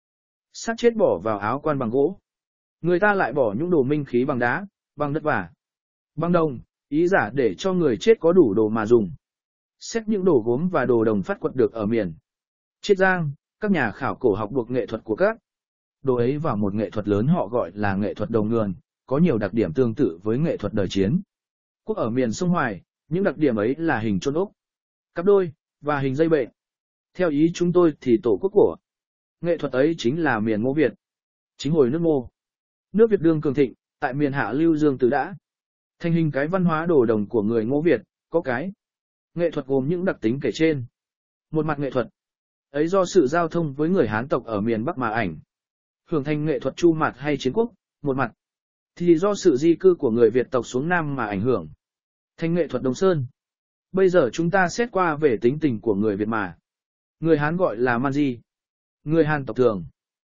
xác chết bỏ vào áo quan bằng gỗ. Người ta lại bỏ những đồ minh khí bằng đá, bằng đất vả, bằng đồng, ý giả để cho người chết có đủ đồ mà dùng. Xét những đồ gốm và đồ đồng phát quật được ở miền Chiết Giang, các nhà khảo cổ học buộc nghệ thuật của các đồ ấy vào một nghệ thuật lớn họ gọi là nghệ thuật đầu nguồn, có nhiều đặc điểm tương tự với nghệ thuật đời chiến quốc ở miền sông Hoài. Những đặc điểm ấy là hình chôn ốc, cặp đôi, và hình dây bệnh. Theo ý chúng tôi thì tổ quốc của nghệ thuật ấy chính là miền Ngô Việt. Chính hồi nước Ngô, nước Việt đương cường thịnh, tại miền Hạ Lưu Dương từ đã thành hình cái văn hóa đồ đồng của người Ngô Việt, có cái nghệ thuật gồm những đặc tính kể trên. Một mặt nghệ thuật ấy do sự giao thông với người Hán tộc ở miền Bắc mà ảnh hưởng thành nghệ thuật chu mạt hay chiến quốc, một mặt thì do sự di cư của người Việt tộc xuống Nam mà ảnh hưởng thành nghệ thuật Đông Sơn. Bây giờ chúng ta xét qua về tính tình của người Việt mà người Hán gọi là man di, người Hán tộc thường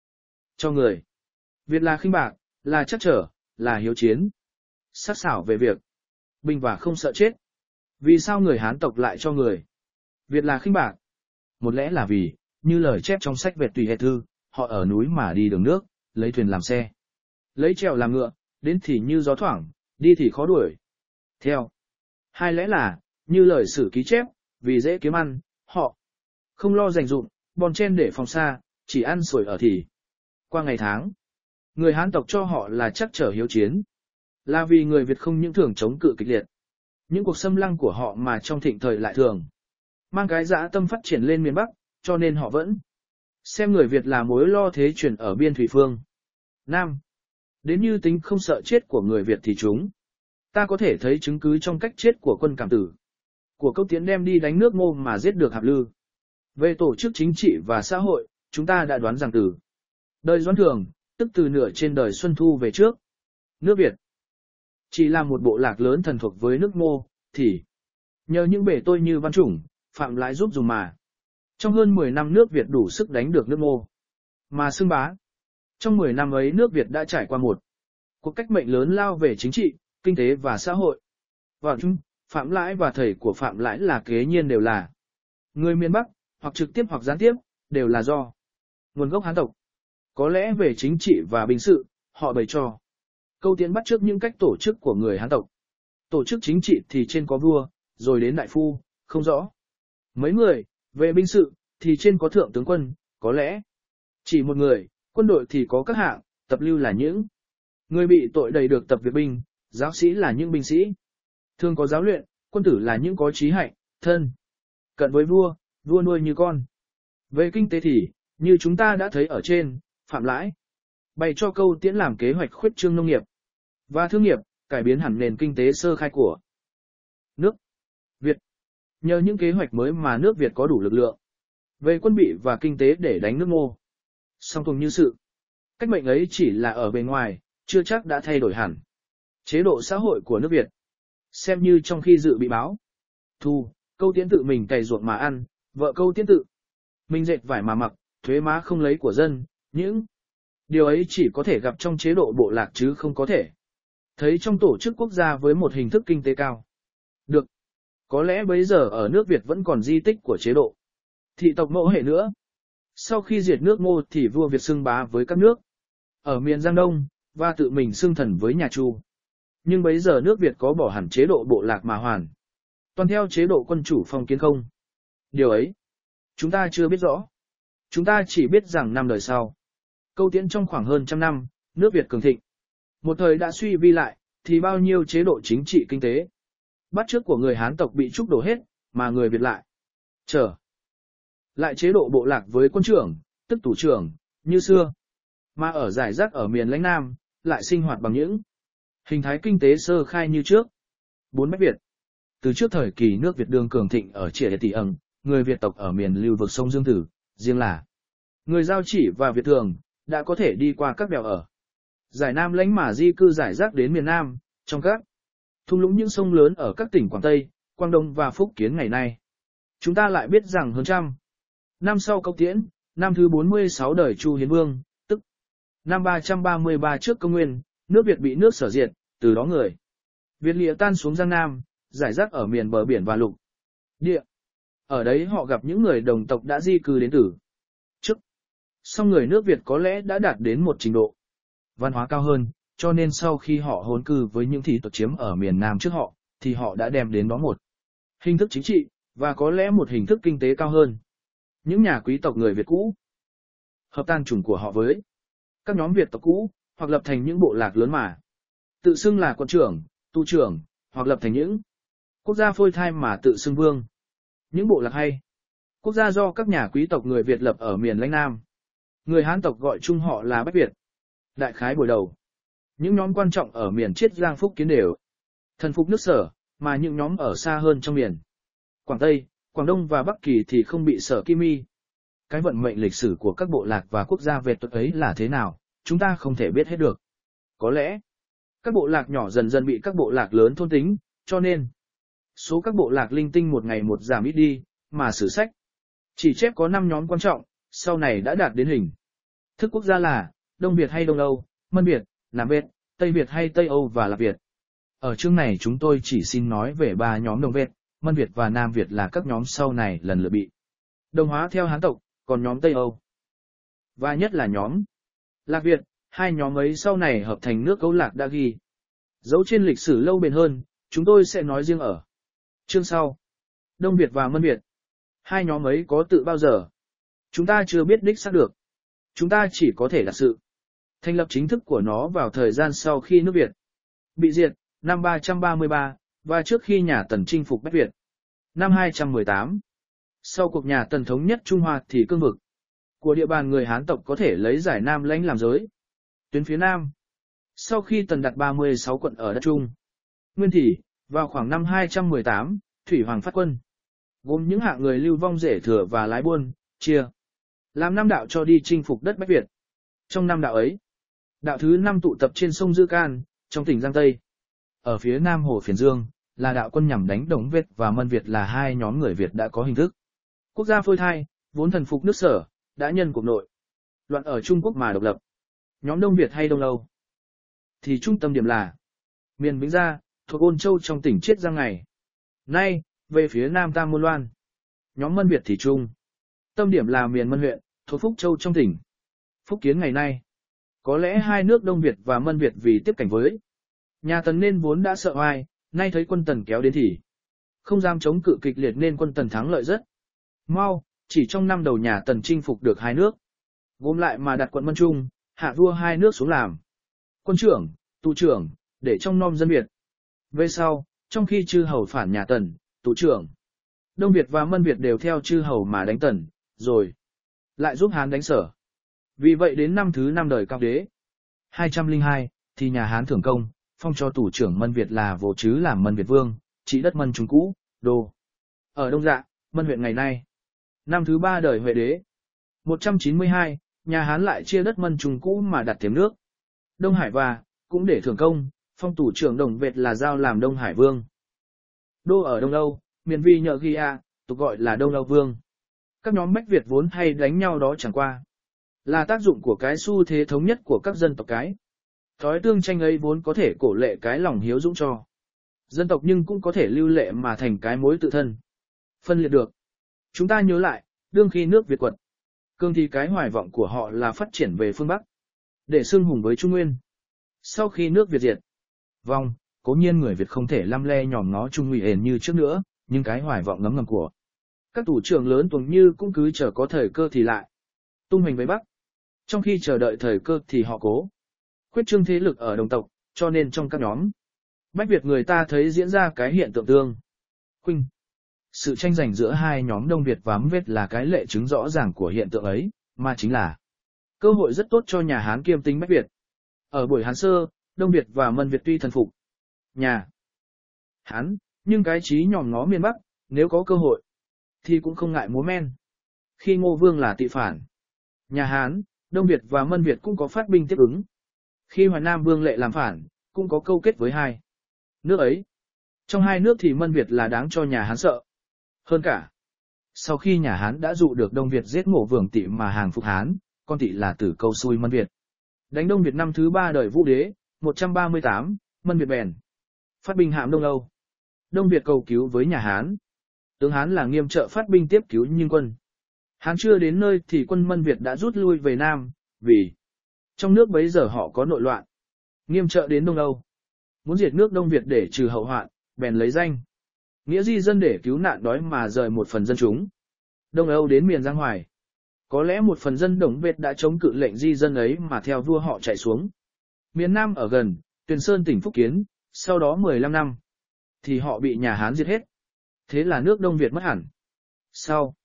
cho người Việt là khinh bạc, là chắc trở, là hiếu chiến, sắc sảo về việc binh và không sợ chết. Vì sao người Hán tộc lại cho người Việt là khinh bạc? Một lẽ là vì, như lời chép trong sách Việt Tùy Hệ Thư, họ ở núi mà đi đường nước, lấy thuyền làm xe, lấy trèo làm ngựa, đến thì như gió thoảng, đi thì khó đuổi theo. Hai lẽ là, như lời sử ký chép, vì dễ kiếm ăn, họ không lo dành dụm, bon chen để phòng xa, chỉ ăn sổi ở thì qua ngày tháng. Người Hán tộc cho họ là chắc trở hiếu chiến, là vì người Việt không những thường chống cự kịch liệt những cuộc xâm lăng của họ mà trong thịnh thời lại thường mang cái dã tâm phát triển lên miền Bắc, cho nên họ vẫn xem người Việt là mối lo thế truyền ở biên thủy phương Nam. Đến như tính không sợ chết của người Việt thì chúng ta có thể thấy chứng cứ trong cách chết của quân Cảm Tử, của Câu Tiễn đem đi đánh nước Ngô mà giết được Hạp Lư. Về tổ chức chính trị và xã hội, chúng ta đã đoán rằng từ đời Doãn Thường, tức từ nửa trên đời Xuân Thu về trước, nước Việt chỉ là một bộ lạc lớn thần thuộc với nước Ngô, thì nhờ những bể tôi như Văn Chủng, Phạm Lãi giúp dùng mà trong hơn mười năm nước Việt đủ sức đánh được nước Ngô mà xưng bá. Trong mười năm ấy nước Việt đã trải qua một cuộc cách mệnh lớn lao về chính trị, kinh tế và xã hội. Và chúng, Phạm Lãi và thầy của Phạm Lãi là kế nhiên đều là người miền Bắc, hoặc trực tiếp hoặc gián tiếp, đều là do nguồn gốc Hán tộc. Có lẽ về chính trị và binh sự, họ bày cho Câu Tiễn bắt chước những cách tổ chức của người Hán tộc. Tổ chức chính trị thì trên có vua, rồi đến đại phu, không rõ mấy người. Về binh sự, thì trên có thượng tướng quân, có lẽ chỉ một người. Quân đội thì có các hạng, tập lưu là những người bị tội đầy được tập việc binh, giáo sĩ là những binh sĩ thường có giáo luyện, quân tử là những có trí hạnh, thân cận với vua, vua nuôi như con. Về kinh tế thì, như chúng ta đã thấy ở trên, Phạm Lãi bày cho Câu Tiễn làm kế hoạch khuyết trương nông nghiệp và thương nghiệp, cải biến hẳn nền kinh tế sơ khai của nước Việt. Nhờ những kế hoạch mới mà nước Việt có đủ lực lượng về quân bị và kinh tế để đánh nước Ngô. Song cùng như sự cách mệnh ấy chỉ là ở bề ngoài, chưa chắc đã thay đổi hẳn chế độ xã hội của nước Việt. Xem như trong khi dự bị báo thù, Câu Tiễn tự mình cày ruộng mà ăn, vợ Câu Tiễn tự mình dệt vải mà mặc, thuế má không lấy của dân. Những điều ấy chỉ có thể gặp trong chế độ bộ lạc chứ không có thể thấy trong tổ chức quốc gia với một hình thức kinh tế cao được. Có lẽ bấy giờ ở nước Việt vẫn còn di tích của chế độ thị tộc mẫu hệ nữa. Sau khi diệt nước Ngô thì vua Việt xưng bá với các nước ở miền Giang Đông, và tự mình xưng thần với nhà Chu. Nhưng bấy giờ nước Việt có bỏ hẳn chế độ bộ lạc mà hoàn toàn theo chế độ quân chủ phong kiến không? Điều ấy chúng ta chưa biết rõ. Chúng ta chỉ biết rằng năm đời sau, Câu Tiễn trong khoảng hơn trăm năm, nước Việt cường thịnh. Một thời đã suy vi lại, thì bao nhiêu chế độ chính trị kinh tế bắt chước của người Hán tộc bị trúc đổ hết, mà người Việt lại trở lại chế độ bộ lạc với quân trưởng, tức tù trưởng, như xưa. Mà ở giải rác ở miền lãnh Nam, lại sinh hoạt bằng những hình thái kinh tế sơ khai như trước. Bốn Bách Việt. Từ trước thời kỳ nước Việt đương cường thịnh ở Triệt Tỷ ẩn, người Việt tộc ở miền lưu vực sông Dương Tử, riêng là người Giao Chỉ và Việt Thường, đã có thể đi qua các đèo ở giải Nam lãnh mà di cư giải rác đến miền Nam, trong các thung lũng những sông lớn ở các tỉnh Quảng Tây, Quảng Đông và Phúc Kiến ngày nay. Chúng ta lại biết rằng hơn trăm năm sau Công Tiễn, năm thứ bốn mươi sáu đời Chu Hiến Vương, tức năm ba trăm ba mươi ba trước công nguyên, nước Việt bị nước Sở diệt, từ đó người Việt lìa tan xuống Giang Nam, giải rác ở miền bờ biển và lục địa. Ở đấy họ gặp những người đồng tộc đã di cư đến từ trước. Song người nước Việt có lẽ đã đạt đến một trình độ văn hóa cao hơn, cho nên sau khi họ hôn cư với những thị tộc chiếm ở miền Nam trước họ, thì họ đã đem đến đó một hình thức chính trị, và có lẽ một hình thức kinh tế cao hơn. Những nhà quý tộc người Việt cũ hợp tan chủng của họ với các nhóm Việt tộc cũ, hoặc lập thành những bộ lạc lớn mà tự xưng là quận trưởng, tu trưởng, hoặc lập thành những quốc gia phôi thai mà tự xưng vương. Những bộ lạc hay quốc gia do các nhà quý tộc người Việt lập ở miền lãnh Nam. Người Hán tộc gọi chung họ là Bách Việt. Đại khái buổi đầu, những nhóm quan trọng ở miền Chiết Giang Phúc Kiến đều thần phục nước Sở, mà những nhóm ở xa hơn trong miền Quảng Tây, Quảng Đông và Bắc Kỳ thì không bị Sở Kim Y. Cái vận mệnh lịch sử của các bộ lạc và quốc gia Việt tộc ấy là thế nào, chúng ta không thể biết hết được. Có lẽ, các bộ lạc nhỏ dần dần bị các bộ lạc lớn thôn tính, cho nên số các bộ lạc linh tinh một ngày một giảm ít đi, mà sử sách chỉ chép có năm nhóm quan trọng, sau này đã đạt đến hình thức quốc gia là Đông Việt hay Đông Âu, Mân Việt, Nam Việt, Tây Việt hay Tây Âu và Lạc Việt. Ở chương này chúng tôi chỉ xin nói về ba nhóm Đông Việt, Mân Việt và Nam Việt là các nhóm sau này lần lượt bị đồng hóa theo Hán tộc, còn nhóm Tây Âu và nhất là nhóm Lạc Việt, hai nhóm ấy sau này hợp thành nước Âu Lạc đã ghi dấu trên lịch sử lâu bền hơn, chúng tôi sẽ nói riêng ở chương sau. Đông Việt và Mân Việt, hai nhóm ấy có tự bao giờ? Chúng ta chưa biết đích xác được. Chúng ta chỉ có thể đặt sự thành lập chính thức của nó vào thời gian sau khi nước Việt bị diệt, năm ba trăm ba mươi ba, và trước khi nhà Tần chinh phục Bách Việt, năm hai trăm mười tám. Sau cuộc nhà Tần thống nhất Trung Hoa thì cương vực của địa bàn người Hán tộc có thể lấy giải Nam lãnh làm giới tuyến phía Nam. Sau khi Tần đặt ba mươi sáu quận ở đất Trung Nguyên thì, vào khoảng năm hai trăm mười tám, Thủy Hoàng phát quân, gồm những hạng người lưu vong rể thừa và lái buôn, chia làm năm đạo cho đi chinh phục đất Bách Việt. Trong năm đạo ấy, đạo thứ năm tụ tập trên sông Dư Can, trong tỉnh Giang Tây. Ở phía Nam Hồ Phiền Dương, là đạo quân nhằm đánh Đông Việt và Mân Việt là hai nhóm người Việt đã có hình thức quốc gia phôi thai, vốn thần phục nước Sở, đã nhân cuộc nội loạn ở Trung Quốc mà độc lập. Nhóm Đông Việt hay Đông Âu thì trung tâm điểm là miền Vĩnh Gia, thuộc Ôn Châu trong tỉnh Chiết Giang ngày nay, về phía Nam Tam Môn Loan. Nhóm Mân Việt thì trung tâm điểm là miền Mân huyện, thuộc Phúc Châu trong tỉnh Phúc Kiến ngày nay. Có lẽ hai nước Đông Việt và Mân Việt vì tiếp cảnh với nhà Tần nên vốn đã sợ oai, nay thấy quân Tần kéo đến thì không dám chống cự kịch liệt nên quân Tần thắng lợi rất mau, chỉ trong năm đầu nhà Tần chinh phục được hai nước, gồm lại mà đặt quận Mân Trung, hạ vua hai nước xuống làm quân trưởng, tu trưởng, để trong nom dân Việt. Về sau, trong khi chư hầu phản nhà Tần, tu trưởng, Đông Việt và Mân Việt đều theo chư hầu mà đánh Tần, rồi lại giúp Hán đánh Sở. Vì vậy đến năm thứ năm đời Cao Đế, hai trăm lẻ hai, thì nhà Hán thưởng công, phong cho tù trưởng Mân Việt là Vô Trứ làm Mân Việt Vương, trị đất Mân Trung cũ, đô ở Đông Dạ, Mân huyện ngày nay. Năm thứ ba đời Huệ Đế, một trăm chín mươi hai, nhà Hán lại chia đất Mân Trung cũ mà đặt thêm nước Đông Hải và, cũng để thưởng công, phong tù trưởng Đồng Việt là Giao làm Đông Hải Vương. Đô ở Đông Âu, miền Vi Nhợ Ghi A, tục gọi là Đông Âu Vương. Các nhóm Bách Việt vốn hay đánh nhau đó chẳng qua là tác dụng của cái xu thế thống nhất của các dân tộc cái. Thói tương tranh ấy vốn có thể cổ lệ cái lòng hiếu dũng cho dân tộc nhưng cũng có thể lưu lệ mà thành cái mối tự thân phân liệt được. Chúng ta nhớ lại, đương khi nước Việt quật cương thì cái hoài vọng của họ là phát triển về phương Bắc, để xưng hùng với Trung Nguyên. Sau khi nước Việt diệt vong, cố nhiên người Việt không thể lăm le nhòm ngó Trung Ngụy ền như trước nữa, nhưng cái hoài vọng ngấm ngầm của các tù trưởng lớn tuần như cũng cứ chờ có thời cơ thì lại tung hoành với Bắc. Trong khi chờ đợi thời cơ thì họ cố quyết trương thế lực ở đồng tộc, cho nên trong các nhóm Bách Việt người ta thấy diễn ra cái hiện tượng tương khuynh. Sự tranh giành giữa hai nhóm Đông Việt và Mân Việt là cái lệ chứng rõ ràng của hiện tượng ấy, mà chính là cơ hội rất tốt cho nhà Hán kiêm tính Bách Việt. Ở buổi Hán Sơ, Đông Việt và Mân Việt tuy thần phục nhà Hán, Nhưng cái trí nhòm ngó miền Bắc, nếu có cơ hội, thì cũng không ngại múa men. Khi Ngô Vương là tị phản, nhà Hán, Đông Việt và Mân Việt cũng có phát binh tiếp ứng. Khi Hoài Nam Vương Lệ làm phản, cũng có câu kết với hai nước ấy. Trong hai nước thì Mân Việt là đáng cho nhà Hán sợ. Hơn cả, sau khi nhà Hán đã dụ được Đông Việt giết Ngô Vương Tị mà hàng phục Hán, con Tị là tử câu xui Mân Việt. Đánh Đông Việt năm thứ ba đời Vũ Đế, một trăm ba mươi tám, Mân Việt bèn phát binh hãm Đông Âu. Đông Việt cầu cứu với nhà Hán. Tướng Hán là Nghiêm trợ phát binh tiếp cứu nhưng quân Hán chưa đến nơi thì quân Mân Việt đã rút lui về Nam, vì trong nước bấy giờ họ có nội loạn. Nghiêm trợ đến Đông Âu, muốn diệt nước Đông Việt để trừ hậu hoạn, bèn lấy danh nghĩa di dân để cứu nạn đói mà rời một phần dân chúng Đông Âu đến miền Giang Hoài. Có lẽ một phần dân Đồng Việt đã chống cự lệnh di dân ấy mà theo vua họ chạy xuống miền Nam ở gần Tuyền Sơn tỉnh Phúc Kiến, sau đó mười lăm năm thì họ bị nhà Hán diệt hết. Thế là nước Đông Việt mất hẳn. Sau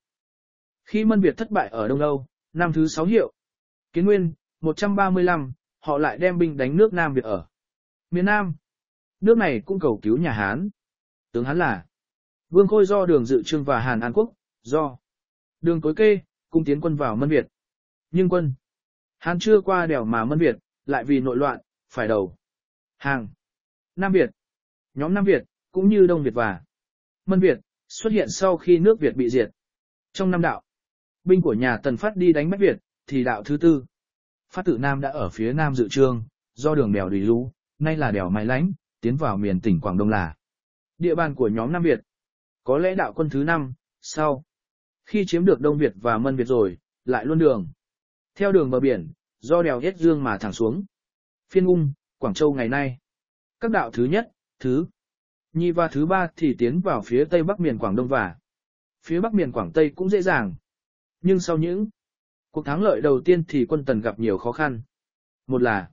khi Mân Việt thất bại ở Đông Âu, năm thứ sáu Hiệu Kiến Nguyên, một trăm ba mươi lăm, họ lại đem binh đánh nước Nam Việt ở miền Nam. Nước này cũng cầu cứu nhà Hán. Tướng Hán là Vương Khôi do Đường Dự Trương và Hàn An Quốc, do Đường Cối Kê, cùng tiến quân vào Mân Việt. Nhưng quân Hán chưa qua đèo mà Mân Việt, lại vì nội loạn, phải đầu hàng. Nam Việt, nhóm Nam Việt, cũng như Đông Việt và Mân Việt, xuất hiện sau khi nước Việt bị diệt. Trong năm đạo, binh của nhà Tần phát đi đánh Bách Việt, thì đạo thứ tư, Phát tự Nam đã ở phía Nam Dự Trương, do đường đèo Đùi Lũ, nay là đèo Mai Lãnh, tiến vào miền tỉnh Quảng Đông là địa bàn của nhóm Nam Việt. Có lẽ đạo quân thứ năm, sau khi chiếm được Đông Việt và Mân Việt rồi, lại luôn đường theo đường bờ biển, do đèo Yết Dương mà thẳng xuống Phiên Ung, Quảng Châu ngày nay. Các đạo thứ nhất, thứ nhì và thứ ba thì tiến vào phía tây bắc miền Quảng Đông và phía bắc miền Quảng Tây cũng dễ dàng. Nhưng sau những cuộc thắng lợi đầu tiên thì quân Tần gặp nhiều khó khăn. Một là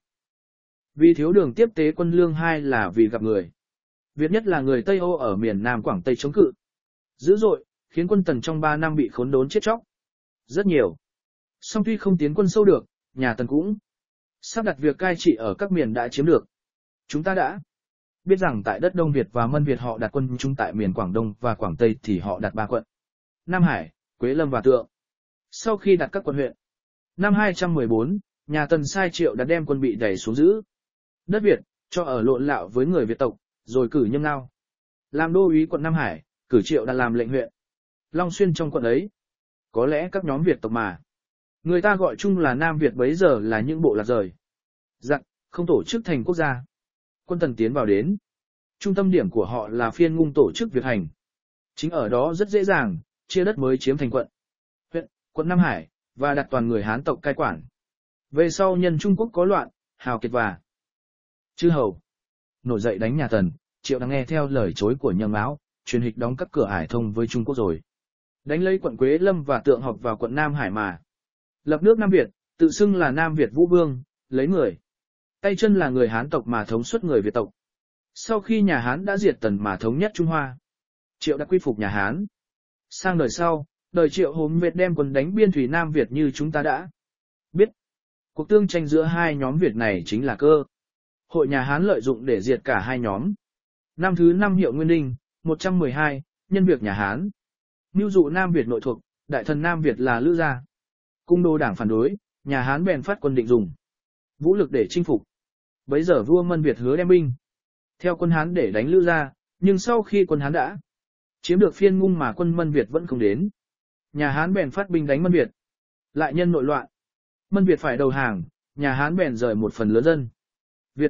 vì thiếu đường tiếp tế quân lương, hai là vì gặp người Việt, nhất là người Tây Âu ở miền Nam Quảng Tây chống cự dữ dội, khiến quân Tần trong ba năm bị khốn đốn chết chóc rất nhiều. Song tuy không tiến quân sâu được, nhà Tần cũng sắp đặt việc cai trị ở các miền đã chiếm được. Chúng ta đã biết rằng tại đất Đông Việt và Mân Việt họ đặt quân chung tại miền Quảng Đông và Quảng Tây thì họ đặt ba quận: Nam Hải, Quế Lâm và Tượng. Sau khi đặt các quận huyện, năm hai trăm mười bốn, nhà Tần sai Triệu đã đem quân bị đẩy xuống giữ đất Việt, cho ở lộn lạo với người Việt tộc, rồi cử Nhâm Ngao làm đô úy quận Nam Hải, cử Triệu đã làm lệnh huyện Long Xuyên trong quận ấy. Có lẽ các nhóm Việt tộc mà người ta gọi chung là Nam Việt bấy giờ là những bộ lạc rời giặc, không tổ chức thành quốc gia. Quân Tần tiến vào đến trung tâm điểm của họ là Phiên Ngung tổ chức việc hành. Chính ở đó rất dễ dàng chia đất mới chiếm thành quận huyện, quận Nam Hải, và đặt toàn người Hán tộc cai quản. Về sau nhân Trung Quốc có loạn, Hào Kiệt và chư hầu nổi dậy đánh nhà Tần, Triệu đã nghe theo lời chối của Nhâm Áo, truyền hịch đóng các cửa ải thông với Trung Quốc rồi đánh lấy quận Quế Lâm và Tượng họp vào quận Nam Hải mà lập nước Nam Việt, tự xưng là Nam Việt Vũ Vương, lấy người tay chân là người Hán tộc mà thống suất người Việt tộc. Sau khi nhà Hán đã diệt Tần mà thống nhất Trung Hoa, Triệu đã quy phục nhà Hán. Sang đời sau, đời Triệu Hùng Việt đem quân đánh biên thủy Nam Việt như chúng ta đã biết. Cuộc tương tranh giữa hai nhóm Việt này chính là cơ hội nhà Hán lợi dụng để diệt cả hai nhóm. Năm thứ năm Hiệu Nguyên Đinh, một trăm mười hai, nhân việc nhà Hán mưu dụ Nam Việt nội thuộc, đại thần Nam Việt là Lữ Gia, cung đô đảng phản đối, nhà Hán bèn phát quân định dùng vũ lực để chinh phục. Bấy giờ vua Mân Việt hứa đem binh theo quân Hán để đánh Lữ Gia, nhưng sau khi quân Hán đã chiếm được Phiên Ngung mà quân Mân Việt vẫn không đến, nhà Hán bèn phát binh đánh Mân Việt. Lại nhân nội loạn, Mân Việt phải đầu hàng, nhà Hán bèn rời một phần lớn dân Việt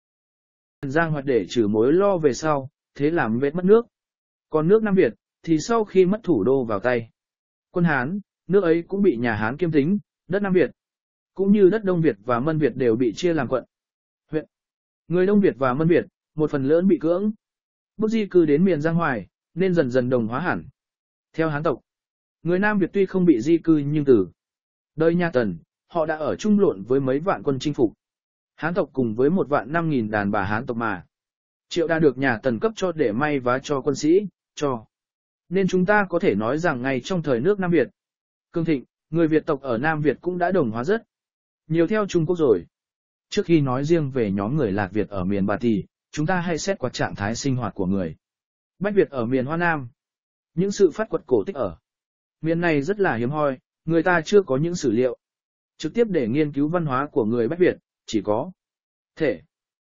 Giang Hoạch để trừ mối lo về sau, thế làm Việt mất nước. Còn nước Nam Việt thì sau khi mất thủ đô vào tay quân Hán, nước ấy cũng bị nhà Hán kiêm tính. Đất Nam Việt cũng như đất Đông Việt và Mân Việt đều bị chia làm quận huyện. Người Đông Việt và Mân Việt một phần lớn bị cưỡng bức di cư đến miền Giang Hoài, nên dần dần đồng hóa hẳn theo Hán tộc. Người Nam Việt tuy không bị di cư nhưng từ đời nhà Tần, họ đã ở chung lộn với mấy vạn quân chinh phục Hán tộc cùng với một vạn năm nghìn đàn bà Hán tộc mà Triệu đã được nhà Tần cấp cho để may vá cho quân sĩ, cho nên chúng ta có thể nói rằng ngay trong thời nước Nam Việt cường thịnh, người Việt tộc ở Nam Việt cũng đã đồng hóa rất nhiều theo Trung Quốc rồi. Trước khi nói riêng về nhóm người Lạc Việt ở miền Bà thì, chúng ta hãy xét qua trạng thái sinh hoạt của người Bách Việt ở miền Hoa Nam. Những sự phát quật cổ tích ở miền này rất là hiếm hoi, người ta chưa có những sử liệu trực tiếp để nghiên cứu văn hóa của người Bách Việt, chỉ có thể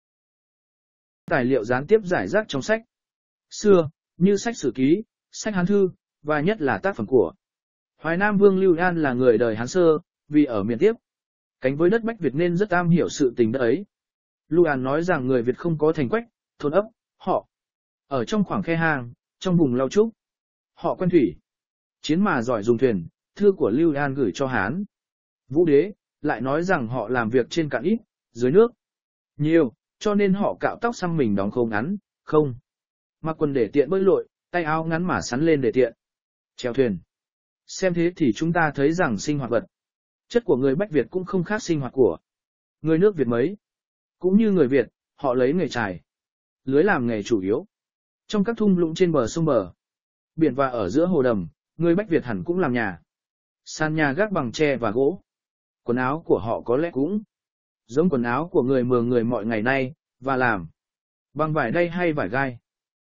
tài liệu gián tiếp giải rác trong sách xưa, như sách sử ký, sách Hán thư, và nhất là tác phẩm của Hoài Nam Vương Lưu An là người đời Hán sơ, vì ở miền tiếp cánh với đất Bách Việt nên rất am hiểu sự tình đất ấy. Lưu An nói rằng người Việt không có thành quách, thôn ấp, họ ở trong khoảng khe hang, trong vùng lau trúc, họ quen thủy, chiến mà giỏi dùng thuyền. Thư của Lưu An gửi cho Hán Vũ Đế, lại nói rằng họ làm việc trên cạn ít, dưới nước nhiều, cho nên họ cạo tóc xăm mình đóng khâu ngắn, không mặc quần để tiện bơi lội, tay áo ngắn mà sắn lên để tiện chèo thuyền. Xem thế thì chúng ta thấy rằng sinh hoạt vật chất của người Bách Việt cũng không khác sinh hoạt của người nước Việt mấy. Cũng như người Việt, họ lấy nghề chài lưới làm nghề chủ yếu. Trong các thung lũng trên bờ sông bờ biển và ở giữa hồ đầm, người Bách Việt hẳn cũng làm nhà. Sàn nhà gác bằng tre và gỗ. Quần áo của họ có lẽ cũng giống quần áo của người Mường người mọi ngày nay, và làm bằng vải đay hay vải gai.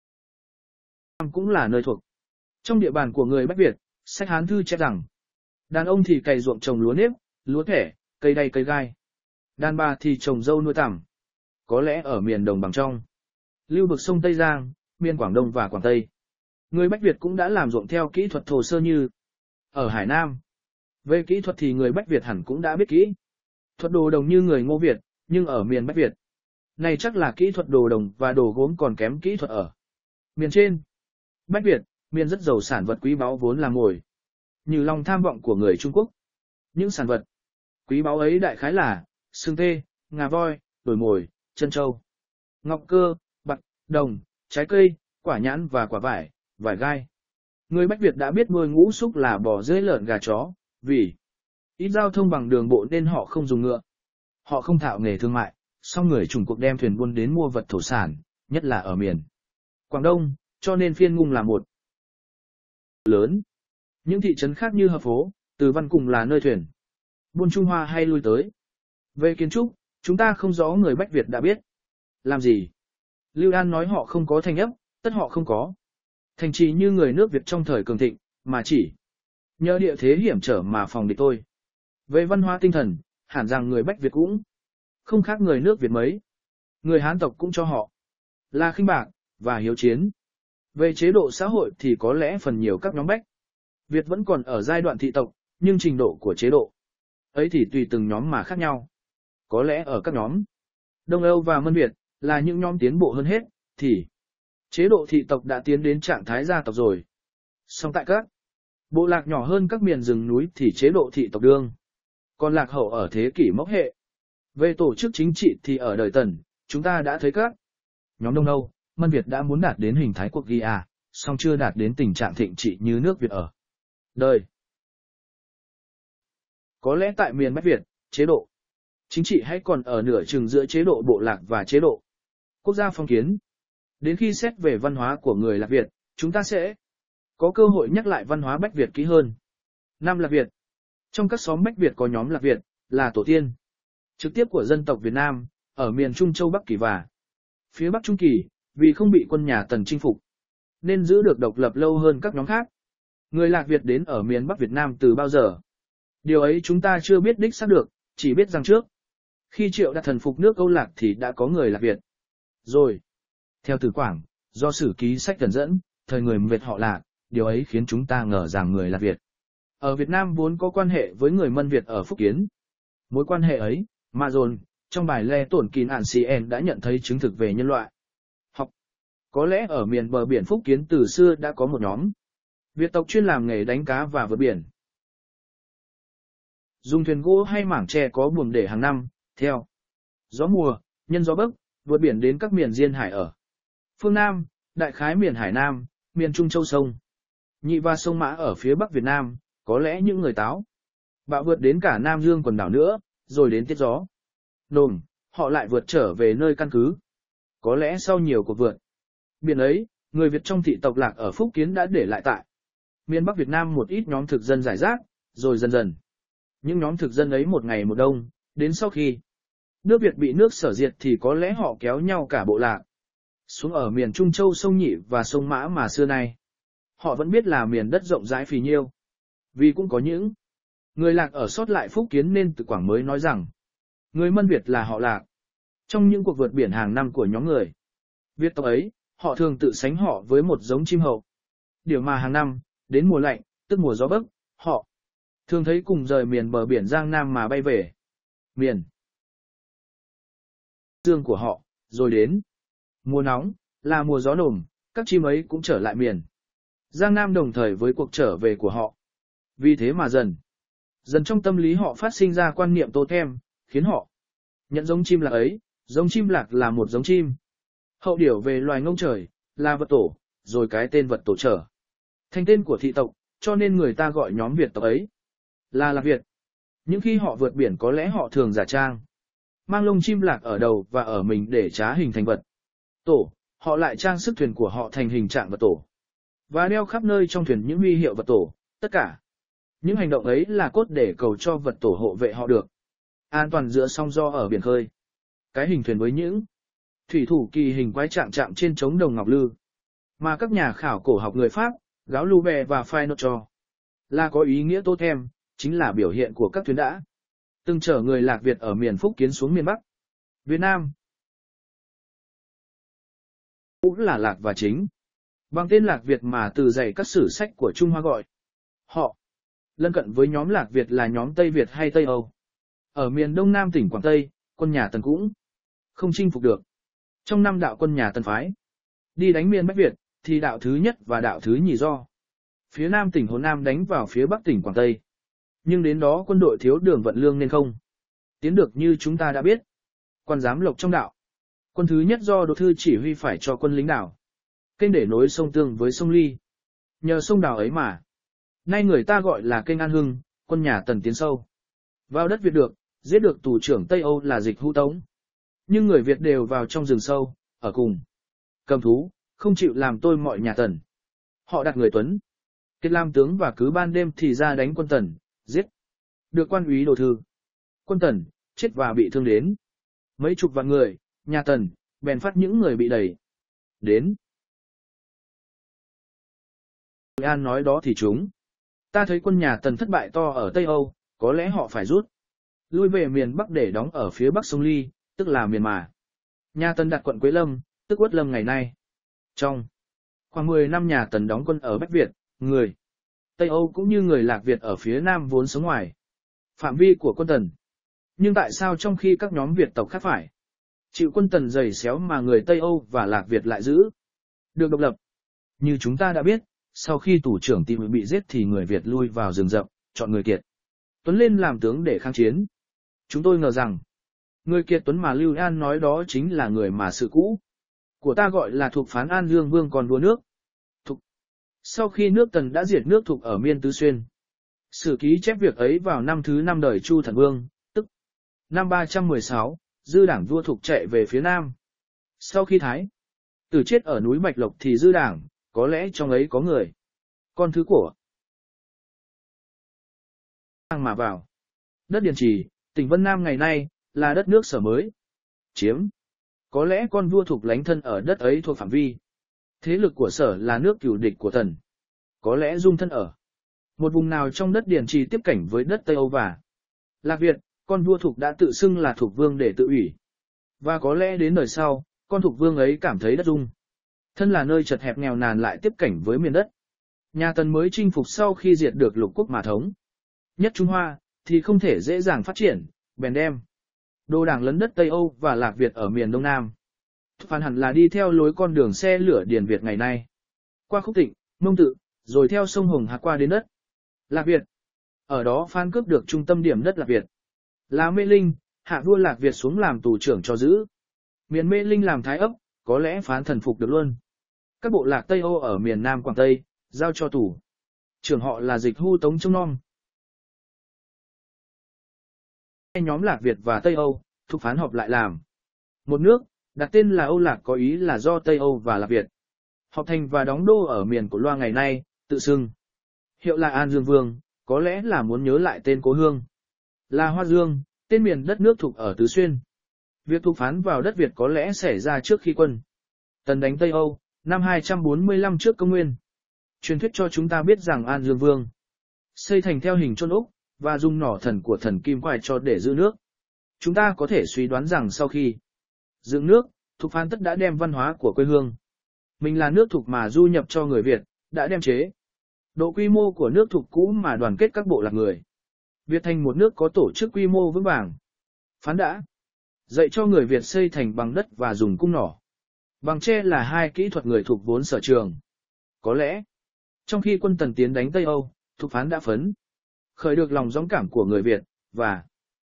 Cũng là nơi thuộc trong địa bàn của người Bách Việt. Sách Hán thư chép rằng đàn ông thì cày ruộng trồng lúa nếp, lúa thẻ, cây đay cây gai. Đàn bà thì trồng dâu nuôi tằm. Có lẽ ở miền đồng bằng trong lưu vực sông Tây Giang, miền Quảng Đông và Quảng Tây, người Bách Việt cũng đã làm ruộng theo kỹ thuật thô sơ như ở Hải Nam. Về kỹ thuật thì người Bách Việt hẳn cũng đã biết kỹ thuật đồ đồng như người Ngô Việt, nhưng ở miền Bách Việt này chắc là kỹ thuật đồ đồng và đồ gốm còn kém kỹ thuật ở miền trên. Bách Việt, miền rất giàu sản vật quý báu vốn là mồi như lòng tham vọng của người Trung Quốc. Những sản vật quý báu ấy đại khái là xương tê, ngà voi, đồi mồi, chân trâu, ngọc cơ, bạc, đồng, trái cây, quả nhãn và quả vải, vải gai. Người Bách Việt đã biết nuôi ngũ súc là bò dê lợn gà chó, vì ít giao thông bằng đường bộ nên họ không dùng ngựa. Họ không thạo nghề thương mại, song người Trung Quốc đem thuyền buôn đến mua vật thổ sản, nhất là ở miền Quảng Đông, cho nên Phiên Ngung là một lớn. Những thị trấn khác như Hợp Phố, Từ Văn cùng là nơi thuyền buôn Trung Hoa hay lui tới. Về kiến trúc, chúng ta không rõ người Bách Việt đã biết làm gì. Lưu An nói họ không có thành ấp, tất họ không có thành trì như người nước Việt trong thời cường thịnh, mà chỉ nhờ địa thế hiểm trở mà phòng địch thôi. Về văn hóa tinh thần, hẳn rằng người Bách Việt cũng không khác người nước Việt mấy. Người Hán tộc cũng cho họ là khinh bạc và hiếu chiến. Về chế độ xã hội thì có lẽ phần nhiều các nhóm Bách Việt vẫn còn ở giai đoạn thị tộc, nhưng trình độ của chế độ ấy thì tùy từng nhóm mà khác nhau. Có lẽ ở các nhóm Đông Âu và Mân Việt là những nhóm tiến bộ hơn hết, thì chế độ thị tộc đã tiến đến trạng thái gia tộc rồi. Song tại các bộ lạc nhỏ hơn các miền rừng núi thì chế độ thị tộc đương còn lạc hậu ở thế kỷ mốc hệ. Về tổ chức chính trị thì ở đời Tần, chúng ta đã thấy các nhóm Đông Âu, Mân Việt đã muốn đạt đến hình thái quốc gia, song chưa đạt đến tình trạng thịnh trị như nước Việt ở đời. Có lẽ tại miền Bách Việt, chế độ chính trị hay còn ở nửa chừng giữa chế độ bộ lạc và chế độ quốc gia phong kiến. Đến khi xét về văn hóa của người Lạc Việt, chúng ta sẽ có cơ hội nhắc lại văn hóa Bách Việt kỹ hơn. Năm Lạc Việt. Trong các xóm Bách Việt có nhóm Lạc Việt, là tổ tiên trực tiếp của dân tộc Việt Nam, ở miền Trung Châu Bắc Kỳ và phía Bắc Trung Kỳ, vì không bị quân nhà Tần chinh phục, nên giữ được độc lập lâu hơn các nhóm khác. Người Lạc Việt đến ở miền Bắc Việt Nam từ bao giờ? Điều ấy chúng ta chưa biết đích xác được, chỉ biết rằng trước khi Triệu Đạt thần phục nước Âu Lạc thì đã có người Lạc Việt rồi. Theo Từ Quảng, do sử ký sách Tần dẫn, thời người Việt họ Lạc, điều ấy khiến chúng ta ngờ rằng người Lạc Việt ở Việt Nam vốn có quan hệ với người Mân Việt ở Phúc Kiến. Mối quan hệ ấy, mà dồn, trong bài Lê Tổn Kín Ản Cn đã nhận thấy chứng thực về nhân loại học. Có lẽ ở miền bờ biển Phúc Kiến từ xưa đã có một nhóm Việt tộc chuyên làm nghề đánh cá và vượt biển. Dùng thuyền gỗ hay mảng tre có buồm để hàng năm, theo gió mùa, nhân gió bấc, vượt biển đến các miền Diên Hải ở phương Nam, đại khái miền Hải Nam, miền Trung Châu Sông Nhị và sông Mã ở phía Bắc Việt Nam. Có lẽ những người táo bạo vượt đến cả Nam Dương quần đảo nữa, rồi đến tiết gió nồm, họ lại vượt trở về nơi căn cứ. Có lẽ sau nhiều cuộc vượt biển ấy, người Việt trong thị tộc Lạc ở Phúc Kiến đã để lại tại miền Bắc Việt Nam một ít nhóm thực dân rải rác, rồi dần dần những nhóm thực dân ấy một ngày một đông, đến sau khi nước Việt bị nước Sở diệt thì có lẽ họ kéo nhau cả bộ lạc Xuống ở miền Trung Châu sông Nhị và sông Mã mà xưa nay. Họ vẫn biết là miền đất rộng rãi phì nhiêu. Vì cũng có những người Lạc ở sót lại Phúc Kiến nên từ Quảng mới nói rằng người Mân Việt là họ Lạc. Trong những cuộc vượt biển hàng năm của nhóm người Việt tộc ấy, họ thường tự sánh họ với một giống chim hậu. Điều mà hàng năm, đến mùa lạnh, tức mùa gió bấc, họ thường thấy cùng rời miền bờ biển Giang Nam mà bay về miền dương của họ, rồi đến mùa nóng, là mùa gió nồm, các chim ấy cũng trở lại miền Giang Nam đồng thời với cuộc trở về của họ. Vì thế mà dần, dần trong tâm lý họ phát sinh ra quan niệm totem, khiến họ nhận giống chim lạc ấy, giống chim lạc là một giống chim hậu điểu về loài ngông trời, là vật tổ, rồi cái tên vật tổ trở thành tên của thị tộc, cho nên người ta gọi nhóm Việt tộc ấy là Lạc Việt. Những khi họ vượt biển có lẽ họ thường giả trang mang lông chim lạc ở đầu và ở mình để trá hình thành vật tổ, họ lại trang sức thuyền của họ thành hình trạng vật tổ và đeo khắp nơi trong thuyền những huy hiệu vật tổ. Tất cả những hành động ấy là cốt để cầu cho vật tổ hộ vệ họ được an toàn giữa sóng gió ở biển khơi. Cái hình thuyền với những thủy thủ kỳ hình quái trạng chạm trên trống đồng ngọc lư mà các nhà khảo cổ học người Pháp, Gáo Loubet và Fainot cho là có ý nghĩa totem, chính là biểu hiện của các thuyền đã từng chở người Lạc Việt ở miền Phúc Kiến xuống miền Bắc Việt Nam. Cũng là Lạc và chính bằng tên Lạc Việt mà từ dày các sử sách của Trung Hoa gọi họ. Lân cận với nhóm Lạc Việt là nhóm Tây Việt hay Tây Âu. Ở miền Đông Nam tỉnh Quảng Tây, quân nhà Tần cũng không chinh phục được. Trong năm đạo quân nhà Tần phái đi đánh miền Bắc Việt, thì đạo thứ nhất và đạo thứ nhì do phía Nam tỉnh Hồ Nam đánh vào phía Bắc tỉnh Quảng Tây. Nhưng đến đó quân đội thiếu đường vận lương nên không tiến được như chúng ta đã biết. Quan giám lộc trong đạo quân thứ nhất do Đỗ Thư chỉ huy phải cho quân lính đảo kênh để nối sông Tương với sông Ly. Nhờ sông đào ấy mà nay người ta gọi là kênh An Hưng. Quân nhà Tần tiến sâu vào đất Việt được, giết được tù trưởng Tây Âu là Dịch Hữu Tống. Nhưng người Việt đều vào trong rừng sâu, ở cùng cầm thú, không chịu làm tôi mọi nhà Tần. Họ đặt người Tuấn kết làm tướng và cứ ban đêm thì ra đánh quân Tần, giết được quan úy Đỗ Thư. Quân Tần chết và bị thương đến mấy chục vạn người. Nhà Tần bèn phát những người bị đẩy đến Hội An nói đó thì chúng ta thấy quân nhà Tần thất bại to ở Tây Âu, có lẽ họ phải rút lui về miền Bắc để đóng ở phía Bắc sông Ly, tức là miền mà nhà Tần đặt quận Quế Lâm, tức Uất Lâm ngày nay. Trong khoảng mười năm nhà Tần đóng quân ở Bách Việt, người Tây Âu cũng như người Lạc Việt ở phía Nam vốn sống ngoài phạm vi của quân Tần. Nhưng tại sao trong khi các nhóm Việt tộc khác phải chịu quân Tần giày xéo mà người Tây Âu và Lạc Việt lại giữ được độc lập? Như chúng ta đã biết, sau khi tù trưởng Tị bị giết thì người Việt lui vào rừng rậm, chọn người Kiệt Tuấn lên làm tướng để kháng chiến. Chúng tôi ngờ rằng người Kiệt Tuấn mà Lưu An nói đó chính là người mà sự cũ của ta gọi là Thục phán An Dương Vương còn vua nước Thục. Sau khi nước Tần đã diệt nước Thục ở Miên Tứ Xuyên, sử ký chép việc ấy vào năm thứ năm đời Chu Thần Vương, tức năm ba trăm mười sáu, dư đảng vua Thục chạy về phía Nam. Sau khi Thái Tử chết ở núi Bạch Lộc thì dư đảng, có lẽ trong ấy có người con thứ của mà vào đất Điền Trì, tỉnh Vân Nam ngày nay, là đất nước Sở mới chiếm. Có lẽ con vua Thục lánh thân ở đất ấy thuộc phạm vi thế lực của Sở là nước cửu địch của Tần. Có lẽ dung thân ở một vùng nào trong đất Điền Trì tiếp cảnh với đất Tây Âu và Lạc Việt, con vua Thục đã tự xưng là Thục Vương để tự ủy. Và có lẽ đến đời sau, con Thục Vương ấy cảm thấy đất dung thân là nơi chật hẹp nghèo nàn lại tiếp cảnh với miền đất nhà Tần mới chinh phục sau khi diệt được lục quốc mà thống nhất Trung Hoa, thì không thể dễ dàng phát triển, bèn đem đồ đảng lấn đất Tây Âu và Lạc Việt ở miền Đông Nam. Phản hẳn là đi theo lối con đường xe lửa Điền Việt ngày nay, qua Khúc Tịnh, Mông Tự, rồi theo sông Hồng Hạc qua đến đất Lạc Việt. Ở đó Phan cướp được trung tâm điểm đất Lạc Việt là Mê Linh, hạ vua Lạc Việt xuống làm tù trưởng cho giữ miền Mê Linh làm thái ấp. Có lẽ Phán thần phục được luôn các bộ lạc Tây Âu ở miền Nam Quảng Tây, giao cho tù trưởng họ là Dịch Hưu Tống trông nom. Hai nhóm Lạc Việt và Tây Âu, Thục Phán họp lại làm một nước, đặt tên là Âu Lạc, có ý là do Tây Âu và Lạc Việt họp thành và đóng đô ở miền Cổ Loa ngày nay, tự xưng hiệu là An Dương Vương, có lẽ là muốn nhớ lại tên cố hương là Hoa Dương, tên miền đất nước Thục ở Tứ Xuyên. Việc Thục Phán vào đất Việt có lẽ xảy ra trước khi quân Tần đánh Tây Âu, năm hai trăm bốn mươi lăm trước công nguyên. Truyền thuyết cho chúng ta biết rằng An Dương Vương xây thành theo hình chôn ốc, và dùng nỏ thần của thần kim quài cho để giữ nước. Chúng ta có thể suy đoán rằng sau khi dựng nước, Thục Phán tất đã đem văn hóa của quê hương mình là nước Thục mà du nhập cho người Việt, đã đem chế độ quy mô của nước Thục cũ mà đoàn kết các bộ lạc người Việt thành một nước có tổ chức quy mô vững vàng. Phán đã dạy cho người Việt xây thành bằng đất và dùng cung nỏ, bằng tre là hai kỹ thuật người Thục vốn sở trường. Có lẽ, trong khi quân Tần tiến đánh Tây Âu, Thục Phán đã phấn khởi được lòng dũng cảm của người Việt, và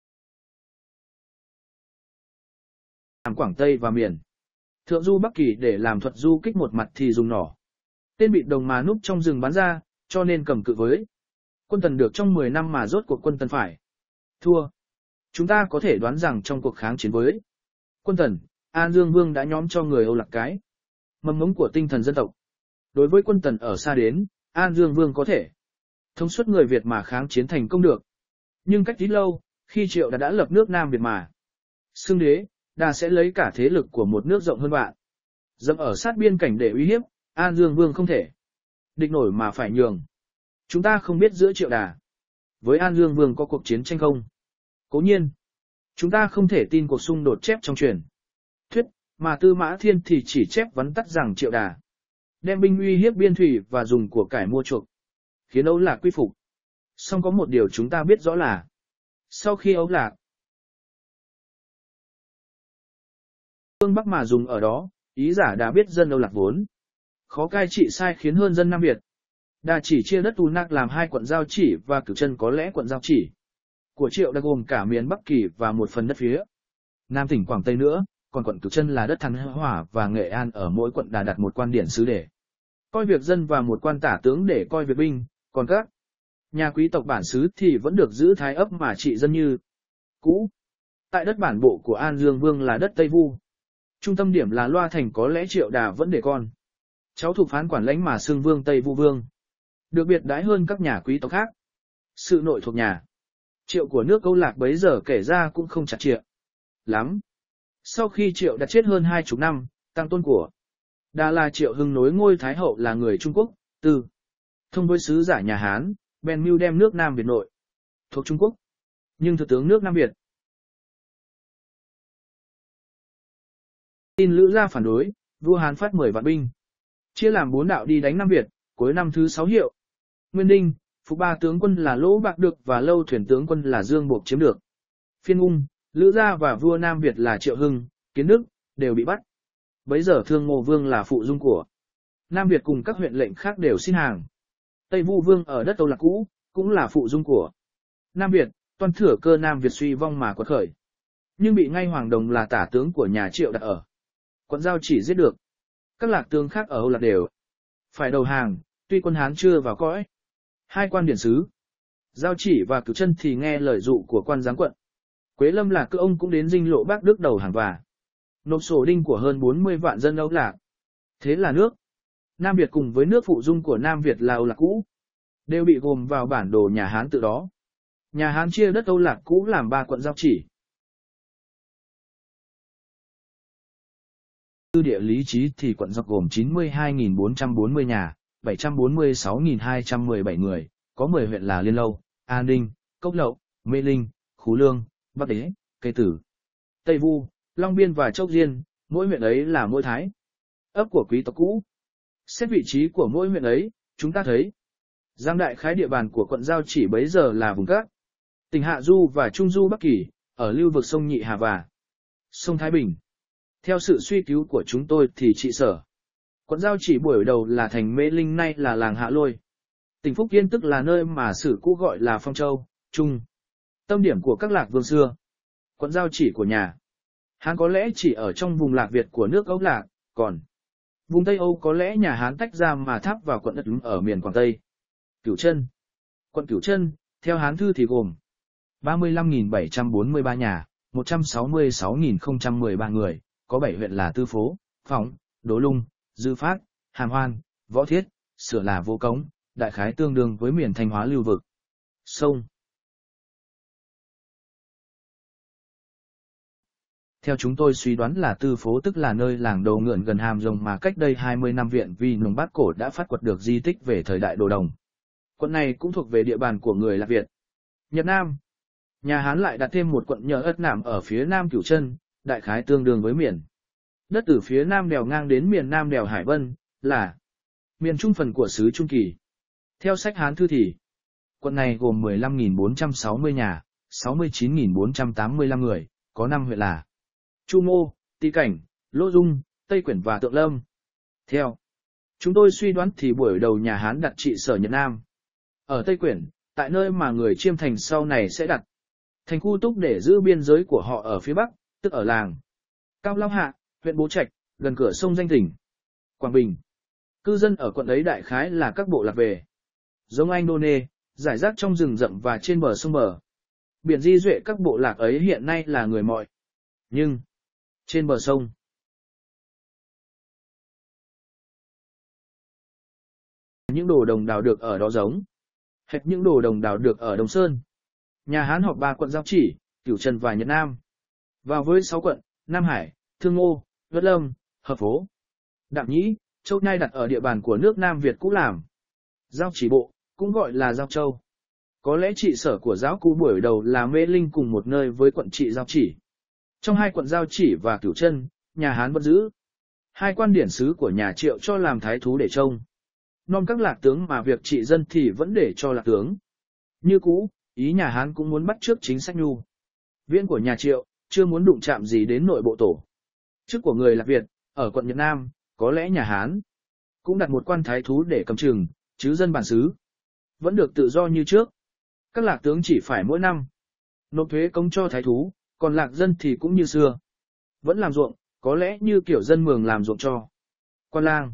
làm Quảng Tây và miền Thượng Du Bắc Kỳ để làm thuật du kích, một mặt thì dùng nỏ tên bị đồng mà núp trong rừng bắn ra, cho nên cầm cự với quân Tần được trong mười năm mà rốt cuộc quân Tần phải thua. Chúng ta có thể đoán rằng trong cuộc kháng chiến với quân Tần, An Dương Vương đã nhóm cho người Âu Lạc cái mầm mống của tinh thần dân tộc. Đối với quân Tần ở xa đến, An Dương Vương có thể thông suốt người Việt mà kháng chiến thành công được. Nhưng cách ít lâu, khi Triệu Đạt đã lập nước Nam Việt mà xưng đế, Đà sẽ lấy cả thế lực của một nước rộng hơn vạn dẫm ở sát biên cảnh để uy hiếp, An Dương Vương không thể địch nổi mà phải nhường. Chúng ta không biết giữa Triệu Đà với An Dương Vương có cuộc chiến tranh không. Cố nhiên, chúng ta không thể tin cuộc xung đột chép trong truyền thuyết, mà Tư Mã Thiên thì chỉ chép vắn tắt rằng Triệu Đà đem binh uy hiếp biên thủy và dùng của cải mua chuộc, khiến Âu Lạc quy phục. Song có một điều chúng ta biết rõ là, sau khi Âu Lạc phương Bắc mà dùng ở đó, ý giả đã biết dân Âu Lạc vốn khó cai trị sai khiến hơn dân Nam Việt. Đà chỉ chia đất Tu Nạc làm hai quận Giao Chỉ và Cửu Chân, có lẽ quận Giao Chỉ của Triệu đã gồm cả miền Bắc Kỳ và một phần đất phía Nam tỉnh Quảng Tây nữa, còn quận Cửu Chân là đất Thăng Hỏa và Nghệ An. Ở mỗi quận Đà đặt một quan điển sứ để coi việc dân và một quan tả tướng để coi việc binh, còn các nhà quý tộc bản xứ thì vẫn được giữ thái ấp mà trị dân như cũ. Tại đất bản bộ của An Dương Vương là đất Tây Vu, trung tâm điểm là Loa Thành, có lẽ Triệu Đà vẫn để con cháu Thục Phán quản lãnh mà xưng Vương Tây Vu Vương, được biệt đãi hơn các nhà quý tộc khác. Sự nội thuộc nhà Triệu của nước Âu Lạc bấy giờ kể ra cũng không chặt chẽ lắm. Sau khi Triệu đã chết hơn hai chục năm, tăng tôn của Đà là Triệu Hưng nối ngôi Thái Hậu là người Trung Quốc, từ thông với sứ giả nhà Hán, bèn mưu đem nước Nam Việt nội thuộc Trung Quốc. Nhưng thừa tướng nước Nam Việt tin Lữ Gia phản đối, vua Hán phát mười vạn binh, chia làm bốn đạo đi đánh Nam Việt. Cuối năm thứ sáu Hiệu Nguyên Đinh, phục ba tướng quân là Lỗ Bạc Được và Lâu Thuyền tướng quân là Dương Bộc chiếm được Phiên Ung. Lữ Gia và vua Nam Việt là Triệu Hưng, Kiến Đức đều bị bắt. Bấy giờ Thương Ngô Vương là phụ dung của Nam Việt cùng các huyện lệnh khác đều xin hàng. Tây Vu Vương ở đất Âu Lạc cũ cũng là phụ dung của Nam Việt, toàn thừa cơ Nam Việt suy vong mà quật khởi, nhưng bị ngay Hoàng Đồng là tả tướng của nhà Triệu đặt ở quận Giao Chỉ giết được. Các lạc tướng khác ở Âu Lạc đều phải đầu hàng, tuy quân Hán chưa vào cõi. Hai quan điển sứ Giao Chỉ và Cửu Chân thì nghe lời dụ của quan giáng quận Quế Lâm là cư ông cũng đến dinh Lộ Bác Đức đầu hàng và nộp sổ đinh của hơn bốn mươi vạn dân Âu Lạc. Thế là nước Nam Việt cùng với nước phụ dung của Nam Việt là Âu Lạc cũ đều bị gồm vào bản đồ nhà Hán từ đó. Nhà Hán chia đất Âu Lạc cũ làm ba quận Giao Chỉ. Từ địa lý trí thì quận Giao gồm chín mươi hai nghìn bốn trăm bốn mươi nhà, bảy trăm bốn mươi sáu nghìn hai trăm mười bảy người, có mười huyện là Liên Lâu, An Ninh, Cốc Lậu, Mê Linh, Khú Lương, Bắc Đế, Cây Tử, Tây Vu, Long Biên và Chốc Diên. Mỗi huyện ấy là mỗi thái ấp của quý tộc cũ. Xét vị trí của mỗi huyện ấy, chúng ta thấy Giang đại khái địa bàn của quận Giao Chỉ bấy giờ là vùng các tỉnh Hạ Du và Trung Du Bắc Kỳ, ở lưu vực sông Nhị Hà và sông Thái Bình. Theo sự suy cứu của chúng tôi thì trị sở quận Giao Chỉ buổi đầu là thành Mê Linh, nay là làng Hạ Lôi. Tỉnh Phúc Yên tức là nơi mà sử cũ gọi là Phong Châu, Trung tâm điểm của các lạc vương xưa. Quận Giao Chỉ của nhà Hán có lẽ chỉ ở trong vùng Lạc Việt của nước Âu Lạc, còn vùng Tây Âu có lẽ nhà Hán tách ra mà tháp vào quận đất ở miền Quảng Tây. Cửu Chân. Quận Cửu Chân, theo Hán thư thì gồm ba mươi lăm nghìn bảy trăm bốn mươi ba nhà, một trăm sáu mươi sáu nghìn không trăm mười ba người, có bảy huyện là Tư Phố, Phóng, Đố Lung, Dư Phát, Hàm Hoan, Võ Thiết, Sửa là Vô Cống, đại khái tương đương với miền Thanh Hóa lưu vực. Sông. Theo chúng tôi suy đoán là Tư Phố tức là nơi làng Đồ Ngượn gần Hàm Rồng mà cách đây hai mươi năm viện Vi Nùng Bát Cổ đã phát quật được di tích về thời đại Đồ Đồng. Quận này cũng thuộc về địa bàn của người Lạc Việt. Nhật Nam. Nhà Hán lại đặt thêm một quận nhờ ất nằm ở phía nam Cửu Chân, đại khái tương đương với miền đất từ phía nam đèo ngang đến miền nam đèo Hải Vân, là miền trung phần của xứ Trung Kỳ. Theo sách Hán thư thì, quận này gồm mười lăm nghìn bốn trăm sáu mươi nhà, sáu mươi chín nghìn bốn trăm tám mươi lăm người, có năm huyện là Chu Mô, Tý Cảnh, Lỗ Dung, Tây Quyển và Tượng Lâm. Theo chúng tôi suy đoán thì buổi đầu nhà Hán đặt trị sở Nhật Nam ở Tây Quyển, tại nơi mà người Chiêm Thành sau này sẽ đặt thành khu túc để giữ biên giới của họ ở phía bắc, tức ở làng Cao Long Hạ, huyện Bố Trạch, gần cửa sông Danh Tỉnh, Quảng Bình. Cư dân ở quận ấy đại khái là các bộ lạc về giống Anh Đô Nê, rải rác trong rừng rậm và trên bờ sông bờ biển di duệ. Các bộ lạc ấy hiện nay là người Mọi, nhưng trên bờ sông những đồ đồng đào được ở đó giống hệt những đồ đồng đào được ở Đồng Sơn. Nhà Hán họp ba quận Giao Chỉ, Cửu Trần và Nhật Nam, vào với sáu quận Nam Hải, Thương Ô, Vất Lâm, Hợp Phố, Đạm Nhĩ, Châu Nhai đặt ở địa bàn của nước Nam Việt cũ làm Giao Chỉ bộ, cũng gọi là Giao Châu. Có lẽ trị sở của giáo cũ buổi đầu là Mê Linh cùng một nơi với quận trị Giao Chỉ. Trong hai quận Giao Chỉ và Cửu Chân, nhà Hán vẫn giữ hai quan điển sứ của nhà Triệu cho làm thái thú để trông nom các lạc tướng, mà việc trị dân thì vẫn để cho lạc tướng. Như cũ, ý nhà Hán cũng muốn bắt chước chính sách nhu viễn của nhà Triệu, chưa muốn đụng chạm gì đến nội bộ tổ chức của người Lạc Việt. Ở quận Nhật Nam, có lẽ nhà Hán cũng đặt một quan thái thú để cầm chừng, chứ dân bản xứ vẫn được tự do như trước. Các lạc tướng chỉ phải mỗi năm nộp thuế cống cho thái thú, còn lạc dân thì cũng như xưa, vẫn làm ruộng, có lẽ như kiểu dân Mường làm ruộng cho quan lang.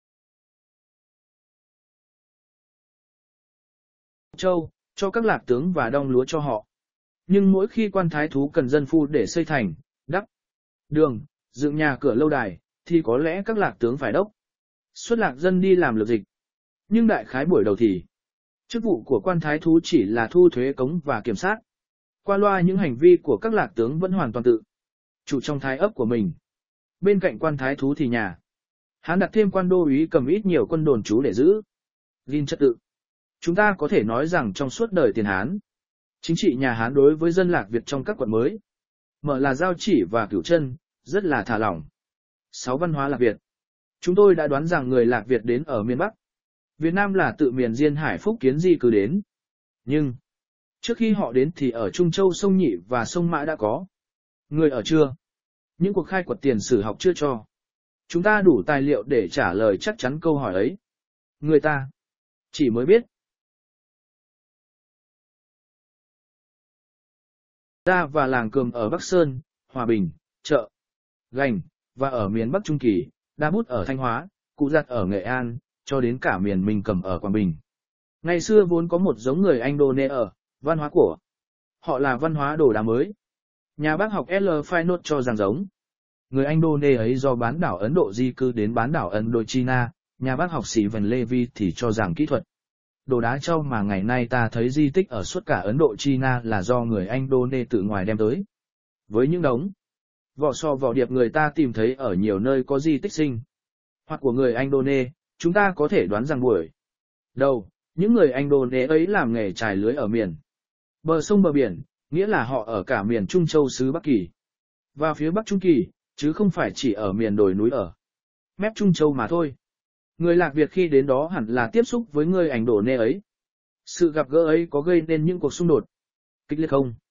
Châu, cho các lạc tướng và đong lúa cho họ. Nhưng mỗi khi quan thái thú cần dân phu để xây thành, đắp đường, dựng nhà cửa lâu đài, thì có lẽ các lạc tướng phải đốc xuất lạc dân đi làm lược dịch. Nhưng đại khái buổi đầu thì chức vụ của quan thái thú chỉ là thu thuế cống và kiểm soát. Qua loa những hành vi của các lạc tướng vẫn hoàn toàn tự chủ trong thái ấp của mình. Bên cạnh quan thái thú thì nhà Hán đặt thêm quan đô úy cầm ít nhiều quân đồn trú để giữ gìn trật tự. Chúng ta có thể nói rằng trong suốt đời tiền Hán, chính trị nhà Hán đối với dân Lạc Việt trong các quận mới, mở là Giao Chỉ và Cửu Chân, rất là thả lỏng. Sáu văn hóa Lạc Việt. Chúng tôi đã đoán rằng người Lạc Việt đến ở miền Bắc Việt Nam là tự miền Diên Hải Phúc Kiến di cư đến. Nhưng, trước khi họ đến thì ở Trung Châu sông Nhị và sông Mã đã có người ở chưa? Những cuộc khai quật tiền sử học chưa cho chúng ta đủ tài liệu để trả lời chắc chắn câu hỏi ấy. Người ta chỉ mới biết ra và làng Cườm ở Bắc Sơn, Hòa Bình, Chợ Gành, và ở miền Bắc Trung Kỳ, Đa Bút ở Thanh Hóa, Cụ Giặt ở Nghệ An, cho đến cả miền Minh Cầm ở Quảng Bình. Ngày xưa vốn có một giống người Anh Đô Nê ở, văn hóa của họ là văn hóa đồ đá mới. Nhà bác học L. Fainot cho rằng giống người Anh Đô Nê ấy do bán đảo Ấn Độ di cư đến bán đảo Indochina. Nhà bác học sĩ Vân Levy thì cho rằng kỹ thuật đồ đá châu mà ngày nay ta thấy di tích ở suốt cả Ấn Độ China là do người Anh Đô Nê tự ngoài đem tới. Với những đống vỏ sò vỏ điệp người ta tìm thấy ở nhiều nơi có di tích sinh hoặc của người Anh Đô Nê, chúng ta có thể đoán rằng buổi đầu, những người Anh Đô Nê ấy làm nghề trải lưới ở miền bờ sông bờ biển, nghĩa là họ ở cả miền Trung Châu xứ Bắc Kỳ và phía Bắc Trung Kỳ, chứ không phải chỉ ở miền đồi núi ở mép Trung Châu mà thôi. Người Lạc Việt khi đến đó hẳn là tiếp xúc với người Ảnh Đô Nê ấy. Sự gặp gỡ ấy có gây nên những cuộc xung đột kịch liệt không?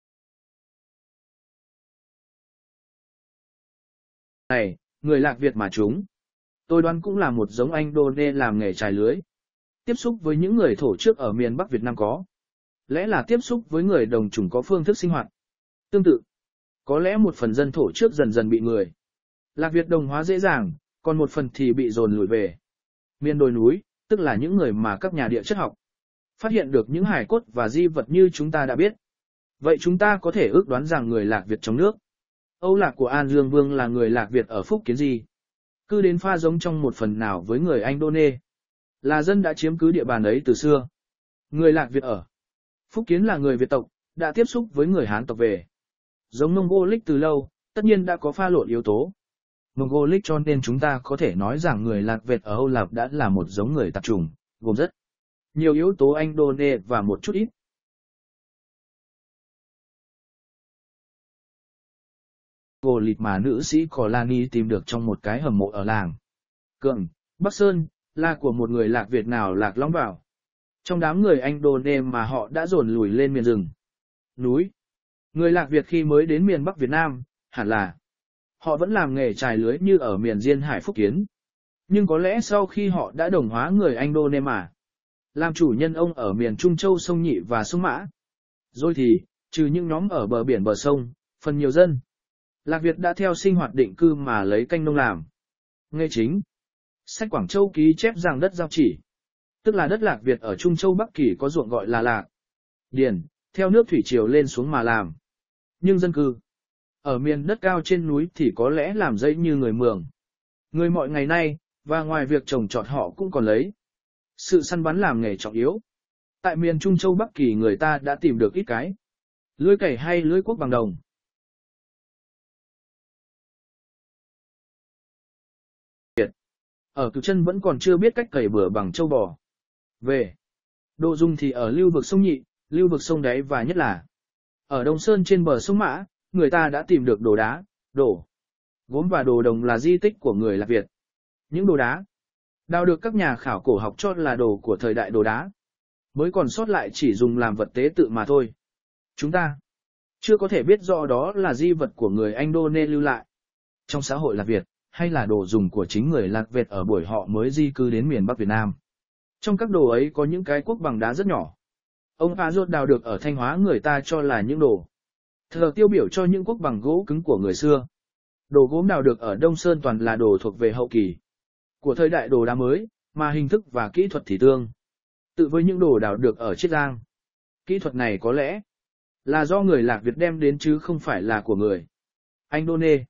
Này, người Lạc Việt mà chúng tôi đoán cũng là một giống Anh Đô Nê làm nghề trải lưới. Tiếp xúc với những người thổ trước ở miền Bắc Việt Nam có lẽ là tiếp xúc với người đồng chủng có phương thức sinh hoạt tương tự. Có lẽ một phần dân thổ trước dần dần bị người Lạc Việt đồng hóa dễ dàng, còn một phần thì bị dồn lùi về miền đồi núi, tức là những người mà các nhà địa chất học phát hiện được những hài cốt và di vật như chúng ta đã biết. Vậy chúng ta có thể ước đoán rằng người Lạc Việt trong nước Âu Lạc của An Dương Vương là người Lạc Việt ở Phúc Kiến Di cư đến pha giống trong một phần nào với người Anh Đô Nê, là dân đã chiếm cứ địa bàn ấy từ xưa. Người Lạc Việt ở Phúc Kiến là người Việt tộc, đã tiếp xúc với người Hán tộc về giống Mông Vô Lích từ lâu, tất nhiên đã có pha lộn yếu tố Mongolic, cho nên chúng ta có thể nói rằng người Lạc Việt ở Âu Lạp đã là một giống người tạp chủng, gồm rất nhiều yếu tố Anh-đô-nê và một chút ít Mongolic mà nữ sĩ Colani tìm được trong một cái hầm mộ ở làng Cường, Bắc Sơn, là của một người Lạc Việt nào lạc lõng vào. Trong đám người Anh-đô-nê mà họ đã dồn lùi lên miền rừng, núi. Người Lạc Việt khi mới đến miền Bắc Việt Nam, hẳn là họ vẫn làm nghề chài lưới như ở miền Diên Hải Phúc Kiến. Nhưng có lẽ sau khi họ đã đồng hóa người Anh-đô-nê mà làm chủ nhân ông ở miền Trung Châu sông Nhị và sông Mã. Rồi thì, trừ những nhóm ở bờ biển bờ sông, phần nhiều dân Lạc Việt đã theo sinh hoạt định cư mà lấy canh nông làm nghề chính. Sách Quảng Châu ký chép rằng đất Giao Chỉ, tức là đất Lạc Việt ở Trung Châu Bắc Kỳ có ruộng gọi là Lạc Điền, theo nước thủy triều lên xuống mà làm. Nhưng dân cư ở miền đất cao trên núi thì có lẽ làm dãy như người Mường. Người mọi ngày nay, và ngoài việc trồng trọt họ cũng còn lấy sự săn bắn làm nghề trọng yếu. Tại miền Trung Châu Bắc Kỳ người ta đã tìm được ít cái lưới cày hay lưới cuốc bằng đồng. Ở Cửu Chân vẫn còn chưa biết cách cày bừa bằng châu bò. Về đồ dùng thì ở lưu vực sông Nhị, lưu vực sông Đáy và nhất là ở Đông Sơn trên bờ sông Mã, người ta đã tìm được đồ đá, đồ gốm và đồ đồng là di tích của người Lạc Việt. Những đồ đá đào được các nhà khảo cổ học cho là đồ của thời đại đồ đá, mới còn sót lại chỉ dùng làm vật tế tự mà thôi. Chúng ta chưa có thể biết rõ đó là di vật của người Anh-đô-nê lưu lại trong xã hội Lạc Việt, hay là đồ dùng của chính người Lạc Việt ở buổi họ mới di cư đến miền Bắc Việt Nam. Trong các đồ ấy có những cái cuốc bằng đá rất nhỏ. Ông Phá Rốt đào được ở Thanh Hóa người ta cho là những đồ thờ tiêu biểu cho những cuốc bằng gỗ cứng của người xưa. Đồ gốm đào được ở Đông Sơn toàn là đồ thuộc về hậu kỳ của thời đại đồ đá mới, mà hình thức và kỹ thuật thì tương tự với những đồ đào được ở Chiết Giang. Kỹ thuật này có lẽ là do người Lạc Việt đem đến chứ không phải là của người Anh-đô-nê.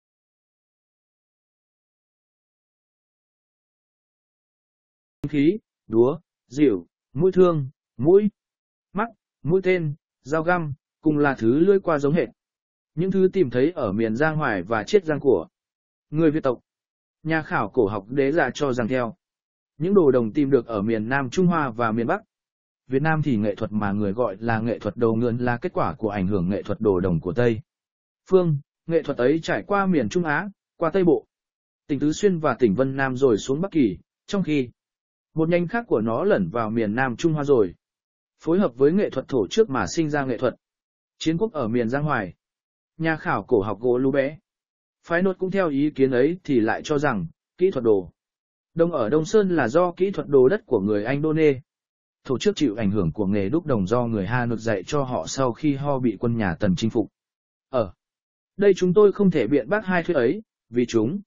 Khí, đúa, dỉu, mũi thương, mũi mắc, mũi tên, dao găm, cùng là thứ lưỡi qua giống hệt. Những thứ tìm thấy ở miền Giang Hoài và Chiết Giang của người Việt tộc. Nhà khảo cổ học Đế Dạ cho rằng theo những đồ đồng tìm được ở miền Nam Trung Hoa và miền Bắc Việt Nam thì nghệ thuật mà người gọi là nghệ thuật đồ ngưỡng là kết quả của ảnh hưởng nghệ thuật đồ đồng của Tây phương. Nghệ thuật ấy trải qua miền Trung Á, qua Tây Bộ, tỉnh Tứ Xuyên và tỉnh Vân Nam rồi xuống Bắc Kỳ, trong khi một nhánh khác của nó lẩn vào miền Nam Trung Hoa rồi phối hợp với nghệ thuật thổ trước mà sinh ra nghệ thuật chiến quốc ở miền Giang Hoài. Nhà khảo cổ học gỗ Lú Bé phái nốt cũng theo ý kiến ấy thì lại cho rằng kỹ thuật đồ đồng ở Đông Sơn là do kỹ thuật đồ đất của người Anh-đô-nê. Thổ trước chịu ảnh hưởng của nghề đúc đồng do người Hà Nội dạy cho họ sau khi họ bị quân nhà Tần chinh phục. Ở đây chúng tôi không thể biện bác hai thuyết ấy, vì chúng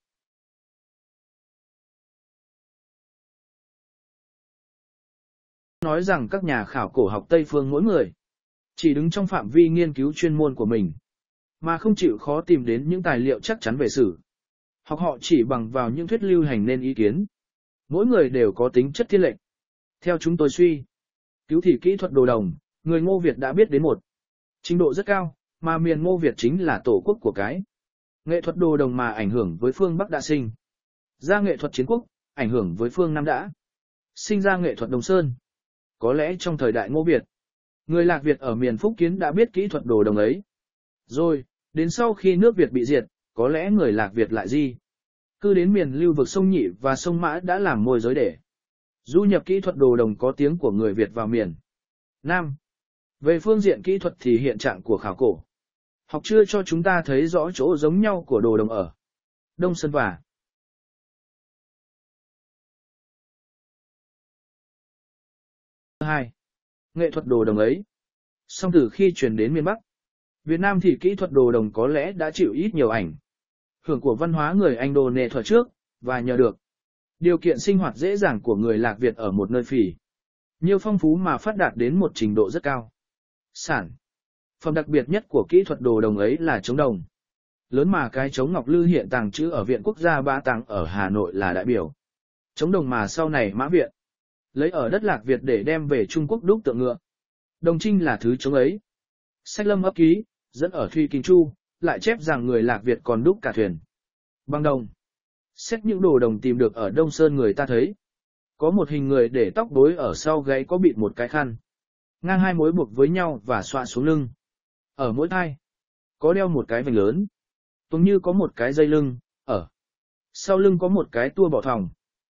nói rằng các nhà khảo cổ học Tây phương mỗi người chỉ đứng trong phạm vi nghiên cứu chuyên môn của mình, mà không chịu khó tìm đến những tài liệu chắc chắn về sử. Hoặc họ chỉ bằng vào những thuyết lưu hành nên ý kiến. Mỗi người đều có tính chất thiên lệch. Theo chúng tôi suy cứu thì kỹ thuật đồ đồng, người Ngô Việt đã biết đến một trình độ rất cao, mà miền Ngô Việt chính là tổ quốc của cái nghệ thuật đồ đồng mà ảnh hưởng với phương Bắc đã sinh ra nghệ thuật chiến quốc, ảnh hưởng với phương Nam đã sinh ra nghệ thuật Đông Sơn. Có lẽ trong thời đại Ngô Việt, người Lạc Việt ở miền Phúc Kiến đã biết kỹ thuật đồ đồng ấy. Rồi, đến sau khi nước Việt bị diệt, có lẽ người Lạc Việt lại di cư đến miền lưu vực sông Nhị và sông Mã đã làm môi giới để du nhập kỹ thuật đồ đồng có tiếng của người Việt vào miền Nam. Về phương diện kỹ thuật thì hiện trạng của khảo cổ học chưa cho chúng ta thấy rõ chỗ giống nhau của đồ đồng ở Đông Sơn và hai. Nghệ thuật đồ đồng ấy. Song từ khi truyền đến miền Bắc Việt Nam thì kỹ thuật đồ đồng có lẽ đã chịu ít nhiều ảnh hưởng của văn hóa người Anh-đô-nê thuở trước, và nhờ được điều kiện sinh hoạt dễ dàng của người Lạc Việt ở một nơi phỉ nhiều phong phú mà phát đạt đến một trình độ rất cao. Sản phẩm đặc biệt nhất của kỹ thuật đồ đồng ấy là trống đồng lớn mà cái trống Ngọc Lư hiện tàng trữ ở Viện Quốc gia Ba Tàng ở Hà Nội là đại biểu trống đồng mà sau này Mã Viện lấy ở đất Lạc Việt để đem về Trung Quốc đúc tượng ngựa. Đồng trinh là thứ trống ấy. Sách Lâm ấp ký dẫn ở Thùy Kinh Chu lại chép rằng người Lạc Việt còn đúc cả thuyền bằng đồng. Xét những đồ đồng tìm được ở Đông Sơn người ta thấy. Có một hình người để tóc bối ở sau gáy có bịt một cái khăn. Ngang hai mối buộc với nhau và xoa xuống lưng. Ở mỗi thai, có đeo một cái vành lớn. Giống như có một cái dây lưng, ở sau lưng có một cái tua bỏ thòng.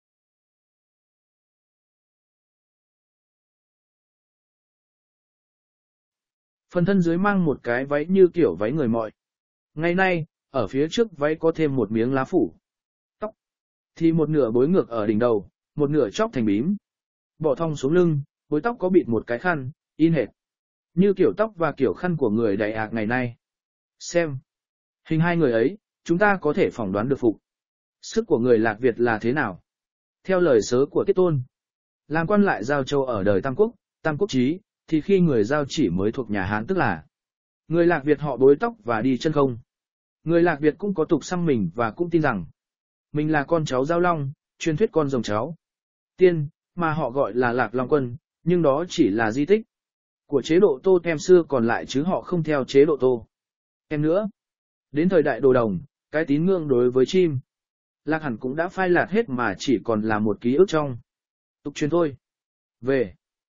Phần thân dưới mang một cái váy như kiểu váy người mọi. Ngày nay, ở phía trước váy có thêm một miếng lá phủ. Tóc thì một nửa bối ngược ở đỉnh đầu, một nửa chóc thành bím. Bỏ thong xuống lưng, bối tóc có bịt một cái khăn, in hệt như kiểu tóc và kiểu khăn của người Đại Hạc ngày nay. Xem hình hai người ấy, chúng ta có thể phỏng đoán được phục sức của người Lạc Việt là thế nào. Theo lời sớ của Tiết Tôn, làm quan lại Giao Châu ở đời Tam Quốc, Tam Quốc Chí, thì khi người Giao chỉ mới thuộc nhà Hán, tức là người Lạc Việt họ bối tóc và đi chân không. Người Lạc Việt cũng có tục xăm mình và cũng tin rằng mình là con cháu Giao Long, truyền thuyết con rồng cháu tiên, mà họ gọi là Lạc Long Quân, nhưng đó chỉ là di tích của chế độ Tô Tem xưa còn lại chứ họ không theo chế độ Tô Tem nữa. Đến thời đại Đồ Đồng, cái tín ngưỡng đối với chim Lạc hẳn cũng đã phai nhạt hết mà chỉ còn là một ký ức trong tục truyền thôi. Về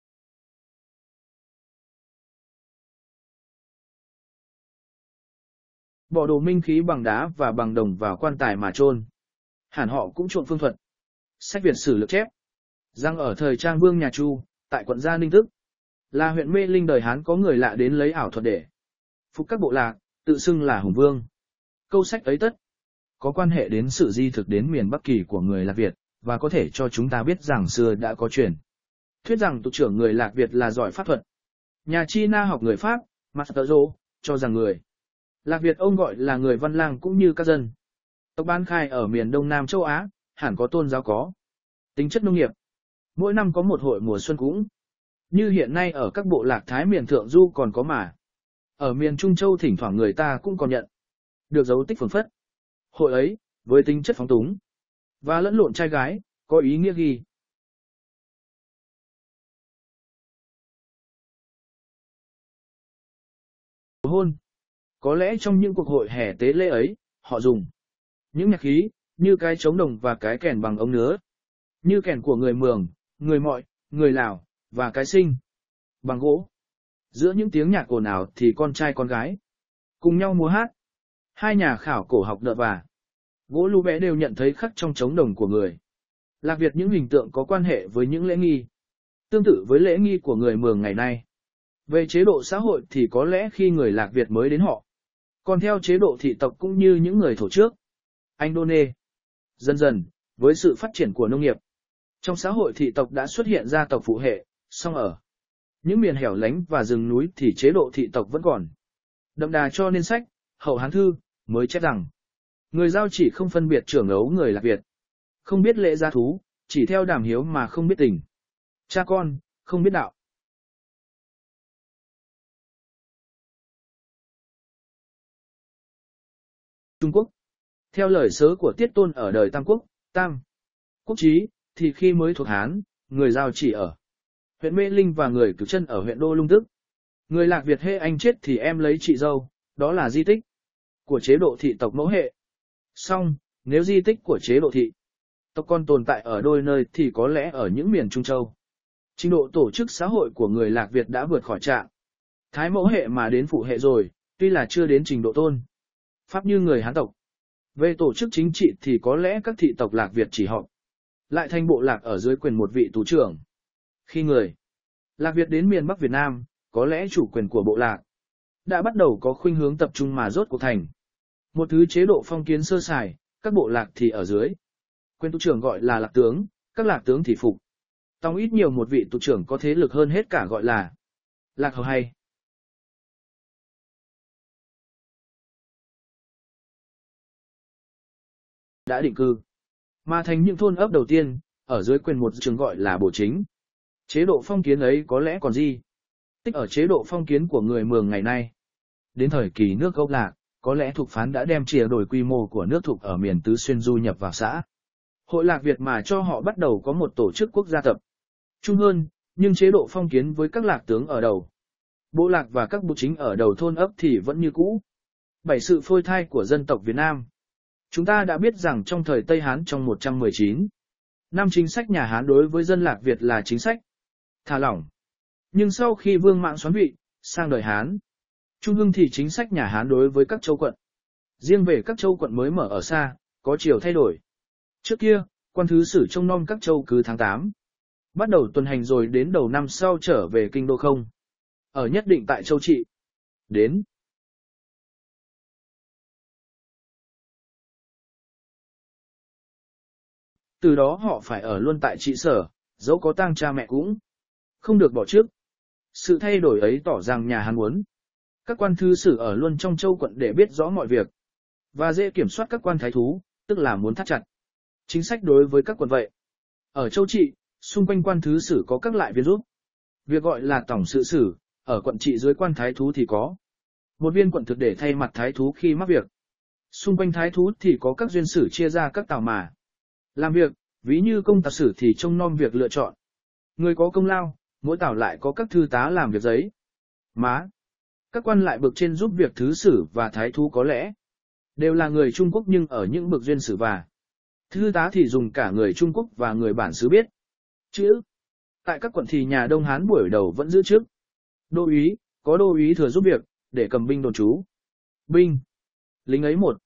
bỏ đồ minh khí bằng đá và bằng đồng vào quan tài mà chôn, hẳn họ cũng trộn phương thuật. Sách Việt sử lược chép rằng ở thời Trang Vương nhà Chu, tại quận Gia Ninh tức là huyện Mê Linh đời Hán, có người lạ đến lấy ảo thuật để phục các bộ lạc, tự xưng là Hùng Vương. Câu sách ấy tất có quan hệ đến sự di thực đến miền Bắc Kỳ của người Lạc Việt, và có thể cho chúng ta biết rằng xưa đã có truyền thuyết rằng tục trưởng người Lạc Việt là giỏi pháp thuật. Nhà China học người Pháp, Master Jo, cho rằng người Lạc Việt ông gọi là người Văn Lang cũng như các dân tộc Ban Khai ở miền Đông Nam châu Á, hẳn có tôn giáo có tính chất nông nghiệp. Mỗi năm có một hội mùa xuân cũng như hiện nay ở các bộ lạc Thái miền Thượng Du còn có, mà ở miền Trung Châu thỉnh thoảng người ta cũng còn nhận được dấu tích phường phất. Hội ấy, với tính chất phóng túng và lẫn lộn trai gái, có ý nghĩa ghi hôn. Có lẽ trong những cuộc hội hè tế lễ ấy, họ dùng những nhạc khí, như cái trống đồng và cái kèn bằng ống nứa, như kèn của người Mường, người Mọi, người Lào, và cái sinh bằng gỗ. Giữa những tiếng nhạc ồn ào thì con trai con gái cùng nhau múa hát. Hai nhà khảo cổ học Đợ và Gỗ Lũ Bé đều nhận thấy khắc trong trống đồng của người Lạc Việt những hình tượng có quan hệ với những lễ nghi tương tự với lễ nghi của người Mường ngày nay. Về chế độ xã hội thì có lẽ khi người Lạc Việt mới đến họ còn theo chế độ thị tộc cũng như những người thổ trước Anh Đô Nê. Dần dần, với sự phát triển của nông nghiệp, trong xã hội thị tộc đã xuất hiện gia tộc phụ hệ, song ở những miền hẻo lánh và rừng núi thì chế độ thị tộc vẫn còn đậm đà, cho nên sách Hậu Hán Thư mới chép rằng người Giao chỉ không phân biệt trưởng ấu người Lạc Việt, không biết lễ gia thú, chỉ theo đàm hiếu mà không biết tình cha con, không biết đạo. Trung Quốc. Theo lời sớ của Tiết Tôn ở đời Tam Quốc, Tam Quốc Chí, thì khi mới thuộc Hán, người Giao chỉ ở huyện Mê Linh và người Cửu Chân ở huyện Đô Lung Tức. Người Lạc Việt hễ anh chết thì em lấy chị dâu, đó là di tích của chế độ thị tộc mẫu hệ. Song, nếu di tích của chế độ thị tộc còn tồn tại ở đôi nơi thì có lẽ ở những miền Trung Châu, trình độ tổ chức xã hội của người Lạc Việt đã vượt khỏi trạng thái mẫu hệ mà đến phụ hệ rồi, tuy là chưa đến trình độ tôn pháp như người Hán tộc. Về tổ chức chính trị thì có lẽ các thị tộc Lạc Việt chỉ họp lại thành bộ lạc ở dưới quyền một vị tú trưởng. Khi người Lạc Việt đến miền Bắc Việt Nam, có lẽ chủ quyền của bộ lạc đã bắt đầu có khuynh hướng tập trung mà rốt cuộc thành một thứ chế độ phong kiến sơ sài. Các bộ lạc thì ở dưới quyền tú trưởng gọi là lạc tướng, các lạc tướng thì phục tòng ít nhiều một vị tú trưởng có thế lực hơn hết cả gọi là lạc hầu hay. Đã định cư mà thành những thôn ấp đầu tiên ở dưới quyền một trường gọi là bộ chính. Chế độ phong kiến ấy có lẽ còn di tích ở chế độ phong kiến của người Mường ngày nay. Đến thời kỳ nước gốc Lạc, có lẽ thục phán đã đem chia đổi quy mô của nước thục ở miền Tứ Xuyên du nhập vào xã hội Lạc Việt mà cho họ bắt đầu có một tổ chức quốc gia tập trung hơn, nhưng chế độ phong kiến với các lạc tướng ở đầu bộ lạc và các bộ chính ở đầu thôn ấp thì vẫn như cũ. Bảy sự phôi thai của dân tộc Việt Nam. Chúng ta đã biết rằng trong thời Tây Hán trong một trăm mười chín năm chính sách nhà Hán đối với dân Lạc Việt là chính sách thả lỏng. Nhưng sau khi Vương Mãng xoán vị, sang đời Hán, Trung Hưng thì chính sách nhà Hán đối với các châu quận. Riêng về các châu quận mới mở ở xa, có chiều thay đổi. Trước kia, quan thứ sử trông nom các châu cứ tháng tám. Bắt đầu tuần hành rồi đến đầu năm sau trở về kinh đô không. Ở nhất định tại châu trị. Đến. Từ đó họ phải ở luôn tại trị sở, dẫu có tang cha mẹ cũng không được bỏ trước. Sự thay đổi ấy tỏ rằng nhà Hán muốn các quan thư sử ở luôn trong châu quận để biết rõ mọi việc, và dễ kiểm soát các quan thái thú, tức là muốn thắt chặt chính sách đối với các quận vậy. Ở châu trị, xung quanh quan thứ sử có các lại viên giúp. Việc gọi là tổng sự sử, ở quận trị dưới quan thái thú thì có một viên quận thực để thay mặt thái thú khi mắc việc. Xung quanh thái thú thì có các duyên sử chia ra các tào mà làm việc, ví như công tào sử thì trông nom việc lựa chọn người có công lao, mỗi tào lại có các thư tá làm việc giấy má. Các quan lại bậc trên giúp việc thứ sử và thái thú có lẽ đều là người Trung Quốc, nhưng ở những bậc duyên sử và thư tá thì dùng cả người Trung Quốc và người bản xứ biết chữ. Tại các quận thì nhà Đông Hán buổi đầu vẫn giữ chức đô úy, có đô úy thừa giúp việc để cầm binh đồn trú. Binh lính ấy một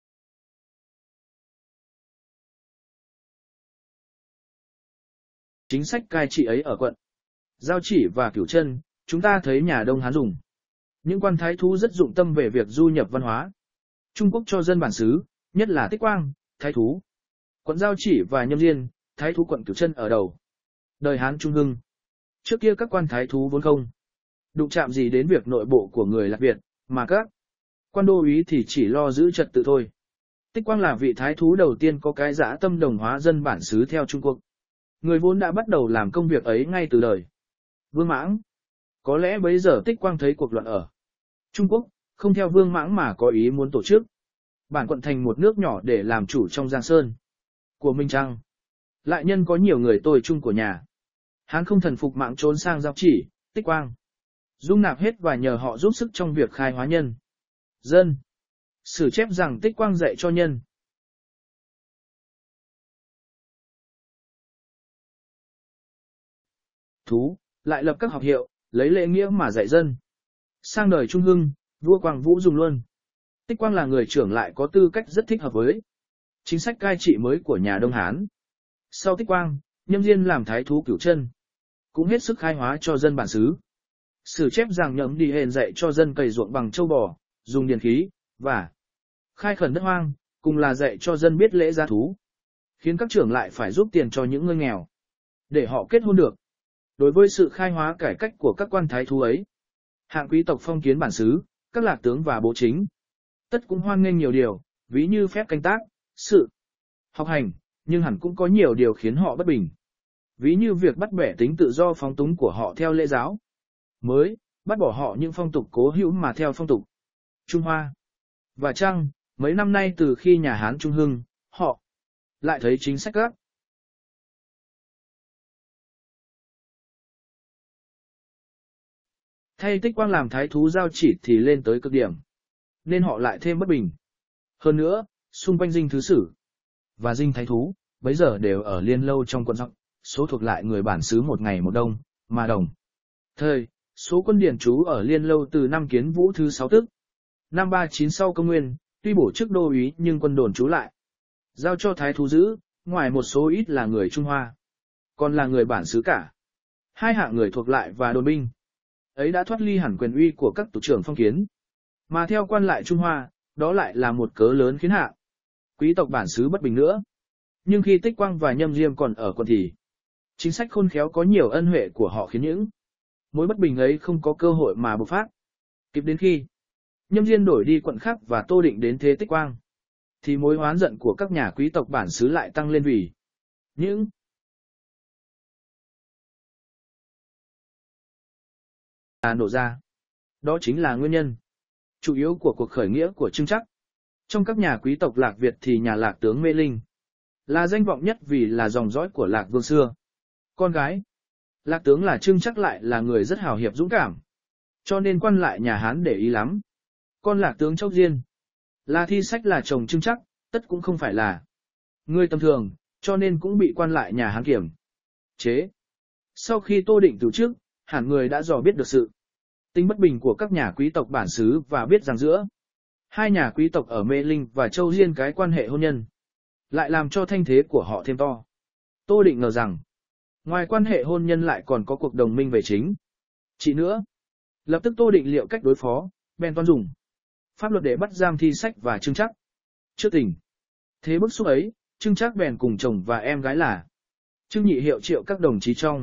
chính sách cai trị ấy ở quận Giao Chỉ và Cửu Chân, chúng ta thấy nhà Đông Hán dùng những quan thái thú rất dụng tâm về việc du nhập văn hóa Trung Quốc cho dân bản xứ, nhất là Tích Quang, thái thú quận Giao Chỉ và Nhâm Diên, thái thú quận Cửu Chân ở đầu đời Hán Trung Hưng. Trước kia các quan thái thú vốn không đụng chạm gì đến việc nội bộ của người Lạc Việt, mà các quan đô úy thì chỉ lo giữ trật tự thôi. Tích Quang là vị thái thú đầu tiên có cái dã tâm đồng hóa dân bản xứ theo Trung Quốc. Người vốn đã bắt đầu làm công việc ấy ngay từ đời Vương Mãng. Có lẽ bấy giờ Tích Quang thấy cuộc loạn ở Trung Quốc, không theo Vương Mãng mà có ý muốn tổ chức bản quận thành một nước nhỏ để làm chủ trong Giang Sơn của Minh Trăng. Lại nhân có nhiều người tôi chung của nhà Hán không thần phục Mãng trốn sang Giao Chỉ, Tích Quang dung nạp hết và nhờ họ giúp sức trong việc khai hóa nhân dân. Sử chép rằng Tích Quang dạy cho nhân thú, lại lập các học hiệu, lấy lễ nghĩa mà dạy dân. Sang đời Trung Hưng, vua Quang Vũ dùng luôn. Tích Quang là người trưởng lại có tư cách rất thích hợp với chính sách cai trị mới của nhà Đông Hán. Sau Tích Quang, Nhâm Diên làm thái thú Cửu Chân, cũng hết sức khai hóa cho dân bản xứ. Sử chép rằng Nhậm Đi Hền dạy cho dân cày ruộng bằng châu bò, dùng điền khí, và khai khẩn đất hoang, cùng là dạy cho dân biết lễ gia thú. Khiến các trưởng lại phải giúp tiền cho những người nghèo, để họ kết hôn được. Đối với sự khai hóa cải cách của các quan thái thú ấy, hạng quý tộc phong kiến bản xứ, các lạc tướng và bố chính, tất cũng hoan nghênh nhiều điều, ví như phép canh tác, sự học hành, nhưng hẳn cũng có nhiều điều khiến họ bất bình. Ví như việc bắt bẻ tính tự do phóng túng của họ theo lễ giáo mới, bắt bỏ họ những phong tục cố hữu mà theo phong tục Trung Hoa. Và chăng, mấy năm nay từ khi nhà Hán Trung Hưng, họ lại thấy chính sách các thay Tích Quang làm thái thú Giao Chỉ thì lên tới cực điểm, nên họ lại thêm bất bình. Hơn nữa, xung quanh dinh thứ sử và dinh thái thú, bấy giờ đều ở Liên Lâu trong quận Dọc, số thuộc lại người bản xứ một ngày một đông, mà đồng thời, số quân điển trú ở Liên Lâu từ năm Kiến Vũ thứ sáu tức năm ba chín sau công nguyên, tuy bổ chức đô úy nhưng quân đồn trú lại giao cho thái thú giữ, ngoài một số ít là người Trung Hoa, còn là người bản xứ cả. Hai hạng người thuộc lại và đồn binh ấy đã thoát ly hẳn quyền uy của các tù trưởng phong kiến, mà theo quan lại Trung Hoa, đó lại là một cớ lớn khiến hạng quý tộc bản xứ bất bình nữa. Nhưng khi Tích Quang và Nhâm Diên còn ở quận thì chính sách khôn khéo có nhiều ân huệ của họ khiến những mối bất bình ấy không có cơ hội mà bộc phát. Kịp đến khi Nhâm Diên đổi đi quận khác và Tô Định đến thế Tích Quang, thì mối oán giận của các nhà quý tộc bản xứ lại tăng lên vì những à nổ ra. Đó chính là nguyên nhân chủ yếu của cuộc khởi nghĩa của Trưng Trắc. Trong các nhà quý tộc Lạc Việt thì nhà Lạc tướng Mê Linh là danh vọng nhất vì là dòng dõi của Lạc Vương xưa. Con gái Lạc tướng là Trưng Trắc lại là người rất hào hiệp dũng cảm, cho nên quan lại nhà Hán để ý lắm. Con Lạc tướng Chốc Diên, Là thi sách là chồng Trưng Trắc, tất cũng không phải là người tầm thường, cho nên cũng bị quan lại nhà Hán kiểm chế. Sau khi Tô Định từ trước, hẳn người đã dò biết được sự tính bất bình của các nhà quý tộc bản xứ và biết rằng giữa hai nhà quý tộc ở Mê Linh và Châu Diên cái quan hệ hôn nhân lại làm cho thanh thế của họ thêm to. Tô Định ngờ rằng, ngoài quan hệ hôn nhân lại còn có cuộc đồng minh về chính trị nữa. Lập tức Tô Định liệu cách đối phó, bèn toan dùng pháp luật để bắt giam thi sách và Trưng Trắc. Trước tình thế bức xúc ấy, Trưng Trắc bèn cùng chồng và em gái là Trưng Nhị hiệu triệu các đồng chí trong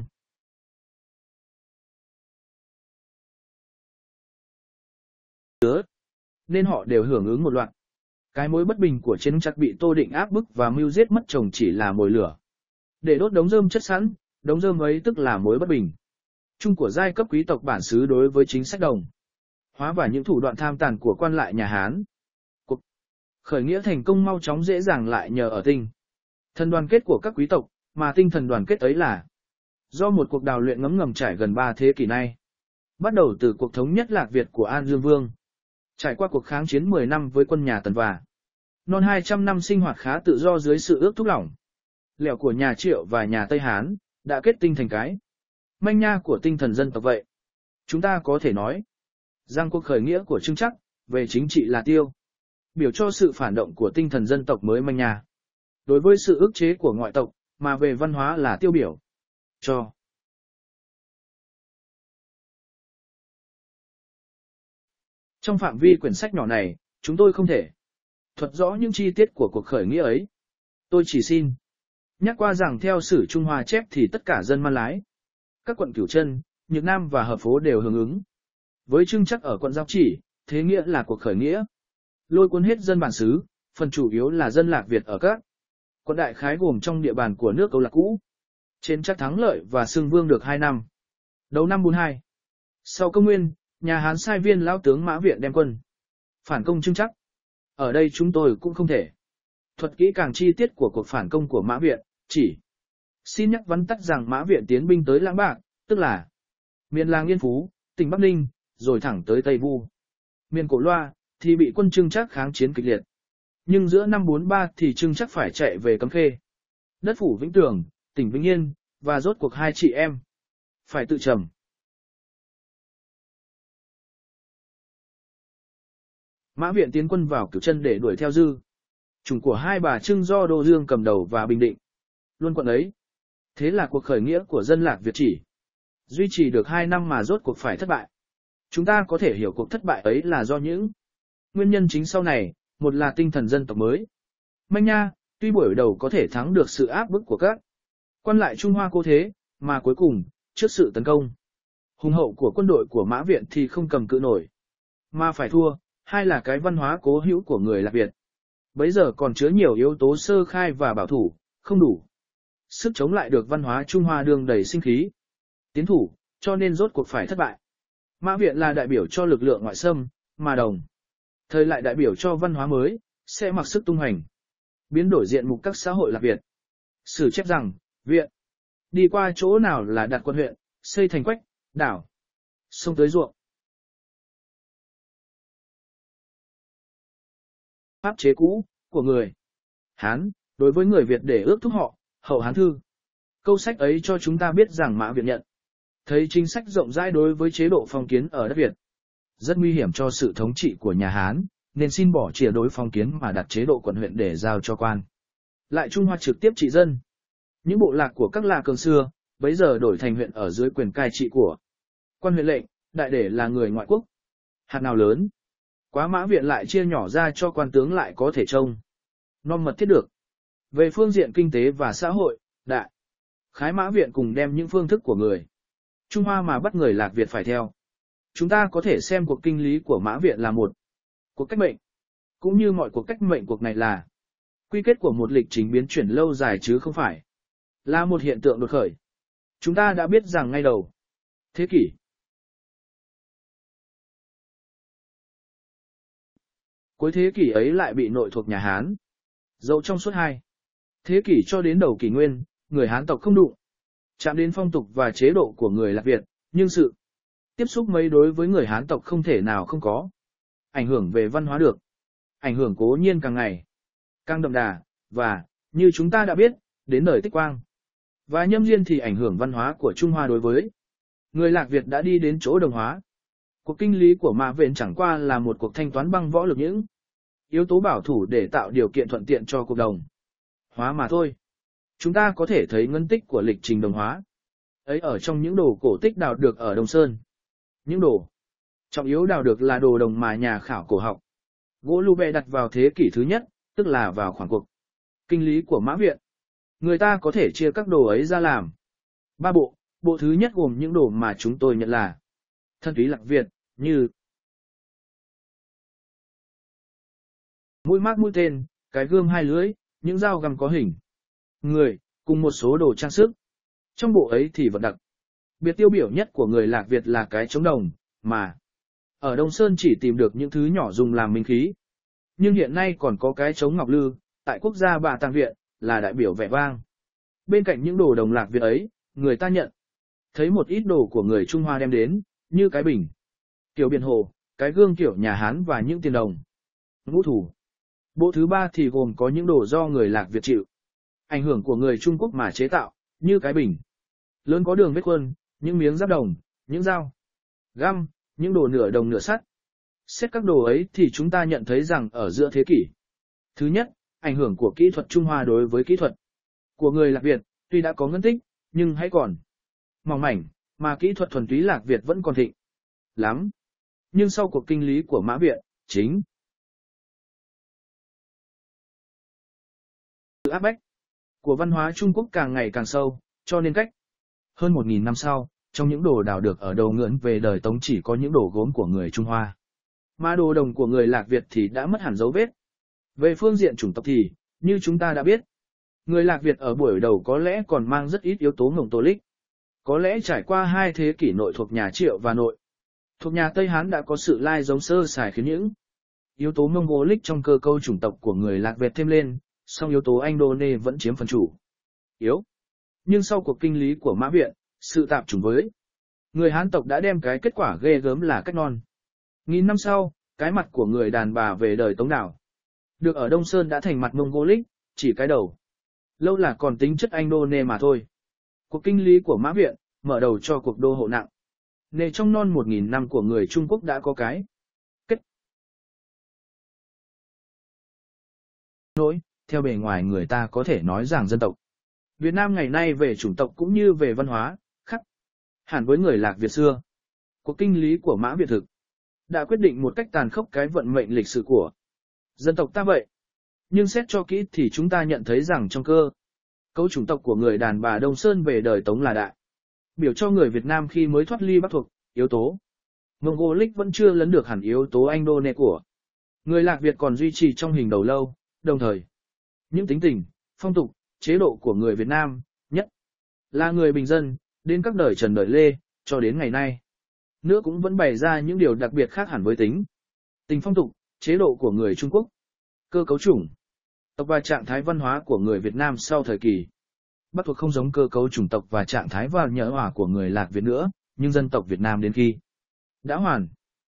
đứa, nên họ đều hưởng ứng một loạt. Cái mối bất bình của Trưng Trắc bị Tô Định áp bức và mưu giết mất chồng chỉ là mồi lửa để đốt đống rơm chất sẵn. Đống rơm ấy tức là mối bất bình chung của giai cấp quý tộc bản xứ đối với chính sách đồng hóa và những thủ đoạn tham tàn của quan lại nhà Hán. Cuộc khởi nghĩa thành công mau chóng dễ dàng lại nhờ ở tinh thần đoàn kết của các quý tộc, mà tinh thần đoàn kết ấy là do một cuộc đào luyện ngấm ngầm trải gần ba thế kỷ nay. Bắt đầu từ cuộc thống nhất Lạc Việt của An Dương Vương, trải qua cuộc kháng chiến mười năm với quân nhà Tần và non hai trăm năm sinh hoạt khá tự do dưới sự ước thúc lỏng lẻo của nhà Triệu và nhà Tây Hán, đã kết tinh thành cái manh nha của tinh thần dân tộc vậy. Chúng ta có thể nói rằng cuộc khởi nghĩa của Trưng Trắc về chính trị là tiêu biểu cho sự phản động của tinh thần dân tộc mới manh nha đối với sự ức chế của ngoại tộc, mà về văn hóa là tiêu biểu cho trong phạm vi quyển sách nhỏ này, chúng tôi không thể thuật rõ những chi tiết của cuộc khởi nghĩa ấy. Tôi chỉ xin nhắc qua rằng theo sử Trung Hoa chép thì tất cả dân Man Lái, các quận Cửu Chân, Nhược Nam và Hợp Phố đều hưởng ứng với Trưng Trắc ở quận Giao Chỉ. Thế nghĩa là cuộc khởi nghĩa lôi cuốn hết dân bản xứ, phần chủ yếu là dân Lạc Việt ở các quận đại khái gồm trong địa bàn của nước Âu Lạc cũ. Trên Trắc thắng lợi và xưng vương được hai năm. Đầu năm bốn hai, sau công nguyên, nhà Hán sai viên lão tướng Mã Viện đem quân phản công Trưng Trắc. Ở đây chúng tôi cũng không thể thuật kỹ càng chi tiết của cuộc phản công của Mã Viện, chỉ xin nhắc vắn tắt rằng Mã Viện tiến binh tới Lãng Bạc, tức là miền làng Yên Phú, tỉnh Bắc Ninh, rồi thẳng tới Tây Vu, miền Cổ Loa, thì bị quân Trưng Trắc kháng chiến kịch liệt. Nhưng giữa năm bốn ba thì Trưng Trắc phải chạy về Cấm Khê, đất phủ Vĩnh Tường, tỉnh Vĩnh Yên, và rốt cuộc hai chị em phải tự trầm Mã Viện tiến quân vào Cửu Chân để đuổi theo dư chủng của hai bà Trưng do Đô Dương cầm đầu và Bình Định luôn quận ấy. Thế là cuộc khởi nghĩa của dân Lạc Việt chỉ duy trì được hai năm mà rốt cuộc phải thất bại. Chúng ta có thể hiểu cuộc thất bại ấy là do những nguyên nhân chính sau này. Một là tinh thần dân tộc mới manh nha, tuy buổi đầu có thể thắng được sự áp bức của các quan lại Trung Hoa cố thế, mà cuối cùng, trước sự tấn công hùng hậu của quân đội của Mã Viện thì không cầm cự nổi, mà phải thua. Hai là cái văn hóa cố hữu của người Lạc Việt bấy giờ còn chứa nhiều yếu tố sơ khai và bảo thủ, không đủ sức chống lại được văn hóa Trung Hoa đương đầy sinh khí tiến thủ, cho nên rốt cuộc phải thất bại. Mã Viện là đại biểu cho lực lượng ngoại xâm, mà đồng thời lại đại biểu cho văn hóa mới, sẽ mặc sức tung hoành, biến đổi diện mục các xã hội Lạc Việt. Sử chép rằng, Viện đi qua chỗ nào là đặt quận huyện, xây thành quách, đảo, sông tới ruộng. Pháp chế cũ của người Hán đối với người Việt để ước thúc họ, hậu Hán thư. Câu sách ấy cho chúng ta biết rằng Mã Viện nhận thấy chính sách rộng rãi đối với chế độ phong kiến ở đất Việt rất nguy hiểm cho sự thống trị của nhà Hán, nên xin bỏ chìa đối phong kiến mà đặt chế độ quận huyện để giao cho quan lại Trung Hoa trực tiếp trị dân. Những bộ lạc của các La Cường xưa bấy giờ đổi thành huyện ở dưới quyền cai trị của quan huyện lệnh, đại để là người ngoại quốc. Hạt nào lớn quá Mã Viện lại chia nhỏ ra cho quan tướng lại có thể trông nom mật thiết được. Về phương diện kinh tế và xã hội, đại khái Mã Viện cùng đem những phương thức của người Trung Hoa mà bắt người Lạc Việt phải theo. Chúng ta có thể xem cuộc kinh lý của Mã Viện là một cuộc cách mệnh, cũng như mọi cuộc cách mệnh cuộc này là quy kết của một lịch trình biến chuyển lâu dài chứ không phải là một hiện tượng đột khởi. Chúng ta đã biết rằng ngay đầu thế kỷ cuối thế kỷ ấy lại bị nội thuộc nhà Hán. Dẫu trong suốt hai thế kỷ cho đến đầu kỷ Nguyên, người Hán tộc không đụng chạm đến phong tục và chế độ của người Lạc Việt, nhưng sự tiếp xúc mấy đối với người Hán tộc không thể nào không có ảnh hưởng về văn hóa được. ảnh hưởng cố nhiên càng ngày càng đậm đà, và, như chúng ta đã biết, đến đời Tích Quang. Và Nhâm Diên thì ảnh hưởng văn hóa của Trung Hoa đối với người Lạc Việt đã đi đến chỗ đồng hóa. Cuộc kinh lý của Mã Viện chẳng qua là một cuộc thanh toán bằng võ lực những yếu tố bảo thủ để tạo điều kiện thuận tiện cho cuộc đồng hóa mà thôi. Chúng ta có thể thấy ngân tích của lịch trình đồng hóa ấy ở trong những đồ cổ tích đào được ở Đông Sơn. Những đồ trọng yếu đào được là đồ đồng mà nhà khảo cổ học gỗ Lube đặt vào thế kỷ thứ nhất, tức là vào khoảng cuộc kinh lý của Mã Viện. Người ta có thể chia các đồ ấy ra làm ba bộ. Bộ thứ nhất gồm những đồ mà chúng tôi nhận là thân túy Lạc Việt, như mũi mác mũi tên, cái gươm hai lưỡi, những dao găm có hình người, cùng một số đồ trang sức. Trong bộ ấy thì vật đặc biệt tiêu biểu nhất của người Lạc Việt là cái trống đồng, mà ở Đông Sơn chỉ tìm được những thứ nhỏ dùng làm minh khí. Nhưng hiện nay còn có cái trống ngọc lư, tại Quốc gia Bà Tàng Viện, là đại biểu vẻ vang. Bên cạnh những đồ đồng Lạc Việt ấy, người ta nhận thấy một ít đồ của người Trung Hoa đem đến, như cái bình kiểu biển hồ, cái gương kiểu nhà Hán và những tiền đồng ngũ thủ. Bộ thứ ba thì gồm có những đồ do người Lạc Việt chịu ảnh hưởng của người Trung Quốc mà chế tạo, như cái bình lớn có đường vết khuôn, những miếng giáp đồng, những dao găm, những đồ nửa đồng nửa sắt. Xét các đồ ấy thì chúng ta nhận thấy rằng ở giữa thế kỷ thứ nhất, ảnh hưởng của kỹ thuật Trung Hoa đối với kỹ thuật của người Lạc Việt tuy đã có ngân tích, nhưng hãy còn mỏng mảnh, mà kỹ thuật thuần túy Lạc Việt vẫn còn thịnh lắm. Nhưng sau cuộc kinh lý của Mã Viện, chính sự áp bách của văn hóa Trung Quốc càng ngày càng sâu, cho nên cách hơn một nghìn năm sau, trong những đồ đào được ở đầu ngưỡng về đời Tống chỉ có những đồ gốm của người Trung Hoa, mà đồ đồng của người Lạc Việt thì đã mất hẳn dấu vết. Về phương diện chủng tộc thì, như chúng ta đã biết, người Lạc Việt ở buổi đầu có lẽ còn mang rất ít yếu tố Mông Tô Lịch. Có lẽ trải qua hai thế kỷ nội thuộc nhà Triệu và nội thuộc nhà Tây Hán đã có sự lai giống sơ sài khiến những yếu tố Mông Tô Lịch trong cơ cấu chủng tộc của người Lạc Việt thêm lên, song yếu tố Anh-đô-nê vẫn chiếm phần chủ yếu. Nhưng sau cuộc kinh lý của Mã Viện, sự tạp chủng với người Hán tộc đã đem cái kết quả ghê gớm là cách non. Nghìn năm sau, cái mặt của người đàn bà về đời Tống Đảo được ở Đông Sơn đã thành mặt Mông Tô Lịch, chỉ cái đầu lâu là còn tính chất Anh-đô-nê mà thôi. Cuộc kinh lý của Mã Viện mở đầu cho cuộc đô hộ nặng nề trong non một nghìn năm của người Trung Quốc đã có cái kết nỗi. Theo bề ngoài người ta có thể nói rằng dân tộc Việt Nam ngày nay về chủng tộc cũng như về văn hóa khác hẳn với người Lạc Việt xưa. Cuộc kinh lý của Mã Viện thực đã quyết định một cách tàn khốc cái vận mệnh lịch sử của dân tộc ta vậy. Nhưng xét cho kỹ thì chúng ta nhận thấy rằng trong cơ cấu chủng tộc của người đàn bà Đông Sơn về đời Tống là đại biểu cho người Việt Nam khi mới thoát ly Bắc thuộc, yếu tố Mongolic vẫn chưa lấn được hẳn yếu tố Anh-đô-nê của người Lạc Việt còn duy trì trong hình đầu lâu, đồng thời những tính tình, phong tục, chế độ của người Việt Nam, nhất là người bình dân, đến các đời Trần đời Lê, cho đến ngày nay, nữa cũng vẫn bày ra những điều đặc biệt khác hẳn với tính tình phong tục, chế độ của người Trung Quốc, cơ cấu chủng tộc và trạng thái văn hóa của người Việt Nam sau thời kỳ Bắc thuộc không giống cơ cấu chủng tộc và trạng thái và nhỡ hòa của người Lạc Việt nữa, nhưng dân tộc Việt Nam đến khi đã hoàn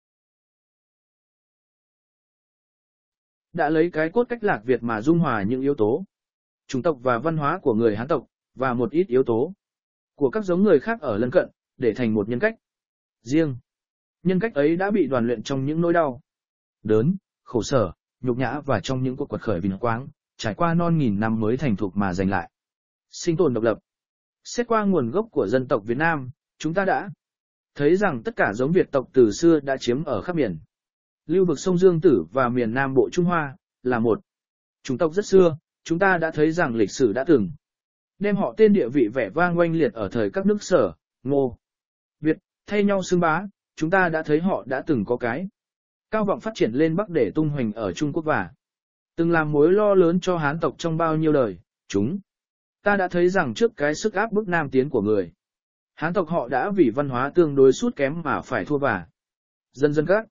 đã lấy cái cốt cách Lạc Việt mà dung hòa những yếu tố chủng tộc và văn hóa của người Hán tộc và một ít yếu tố của các giống người khác ở lân cận để thành một nhân cách riêng. Nhân cách ấy đã bị đoàn luyện trong những nỗi đau đớn, khổ sở, nhục nhã và trong những cuộc quật khởi vinh quang, trải qua non nghìn năm mới thành thục mà giành lại sinh tồn độc lập. Xét qua nguồn gốc của dân tộc Việt Nam, chúng ta đã thấy rằng tất cả giống Việt tộc từ xưa đã chiếm ở khắp miền lưu vực sông Dương Tử và miền Nam Bộ Trung Hoa, là một chủng tộc rất xưa. Chúng ta đã thấy rằng lịch sử đã từng đem họ tên địa vị vẻ vang oanh liệt ở thời các nước Sở, Ngô, Việt, thay nhau xưng bá. Chúng ta đã thấy họ đã từng có cái cao vọng phát triển lên Bắc để tung hoành ở Trung Quốc và từng làm mối lo lớn cho Hán tộc trong bao nhiêu đời. Chúng ta đã thấy rằng trước cái sức áp bức nam tiến của người Hán tộc, họ đã vì văn hóa tương đối sút kém mà phải thua và dần dần các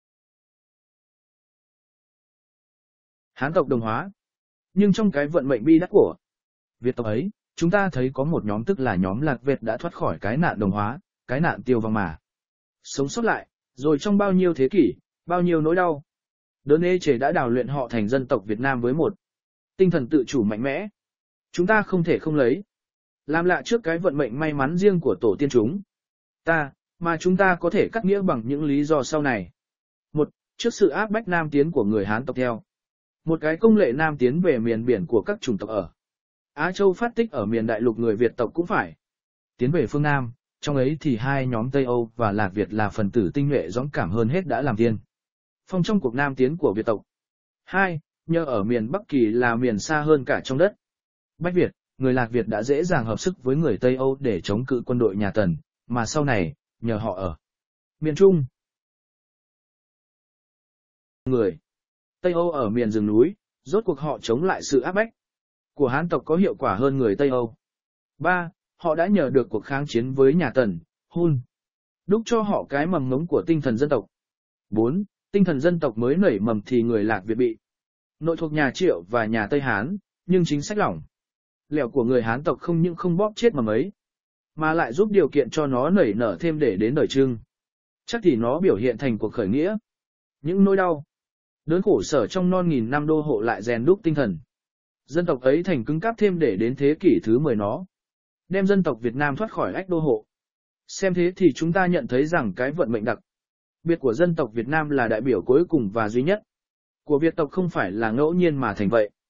Hán tộc đồng hóa. Nhưng trong cái vận mệnh bi đát của Việt tộc ấy, chúng ta thấy có một nhóm, tức là nhóm Lạc Việt, đã thoát khỏi cái nạn đồng hóa, cái nạn tiêu vong mà sống sót lại, rồi trong bao nhiêu thế kỷ, bao nhiêu nỗi đau, Đớn ê chế đã đào luyện họ thành dân tộc Việt Nam với một tinh thần tự chủ mạnh mẽ. Chúng ta không thể không lấy làm lạ trước cái vận mệnh may mắn riêng của tổ tiên chúng ta, mà chúng ta có thể cắt nghĩa bằng những lý do sau này. Một, trước sự áp bách nam tiến của người Hán tộc theo một cái công lệ nam tiến về miền biển của các chủng tộc ở Á Châu phát tích ở miền đại lục, người Việt tộc cũng phải tiến về phương Nam, trong ấy thì hai nhóm Tây Âu và Lạc Việt là phần tử tinh nhuệ dũng cảm hơn hết đã làm tiên phong trong cuộc nam tiến của Việt tộc. Hai, nhờ ở miền Bắc Kỳ là miền xa hơn cả trong đất Bách Việt, người Lạc Việt đã dễ dàng hợp sức với người Tây Âu để chống cự quân đội nhà Tần, mà sau này, nhờ họ ở miền Trung, người Tây Âu ở miền rừng núi, rốt cuộc họ chống lại sự áp bách của Hán tộc có hiệu quả hơn người Tây Âu. Ba, họ đã nhờ được cuộc kháng chiến với nhà Tần, Hun, đúc cho họ cái mầm ngống của tinh thần dân tộc. Bốn, tinh thần dân tộc mới nảy mầm thì người Lạc Việt bị nội thuộc nhà Triệu và nhà Tây Hán, nhưng chính sách lỏng lẻo của người Hán tộc không những không bóp chết mầm ấy, mà lại giúp điều kiện cho nó nảy nở thêm để đến đời Trưng. Chắc thì nó biểu hiện thành cuộc khởi nghĩa. Những nỗi đau, đớn khổ sở trong non nghìn năm đô hộ lại rèn đúc tinh thần dân tộc ấy thành cứng cáp thêm để đến thế kỷ thứ mười nó đem dân tộc Việt Nam thoát khỏi ách đô hộ. Xem thế thì chúng ta nhận thấy rằng cái vận mệnh đặc biệt của dân tộc Việt Nam là đại biểu cuối cùng và duy nhất của Việt tộc không phải là ngẫu nhiên mà thành vậy.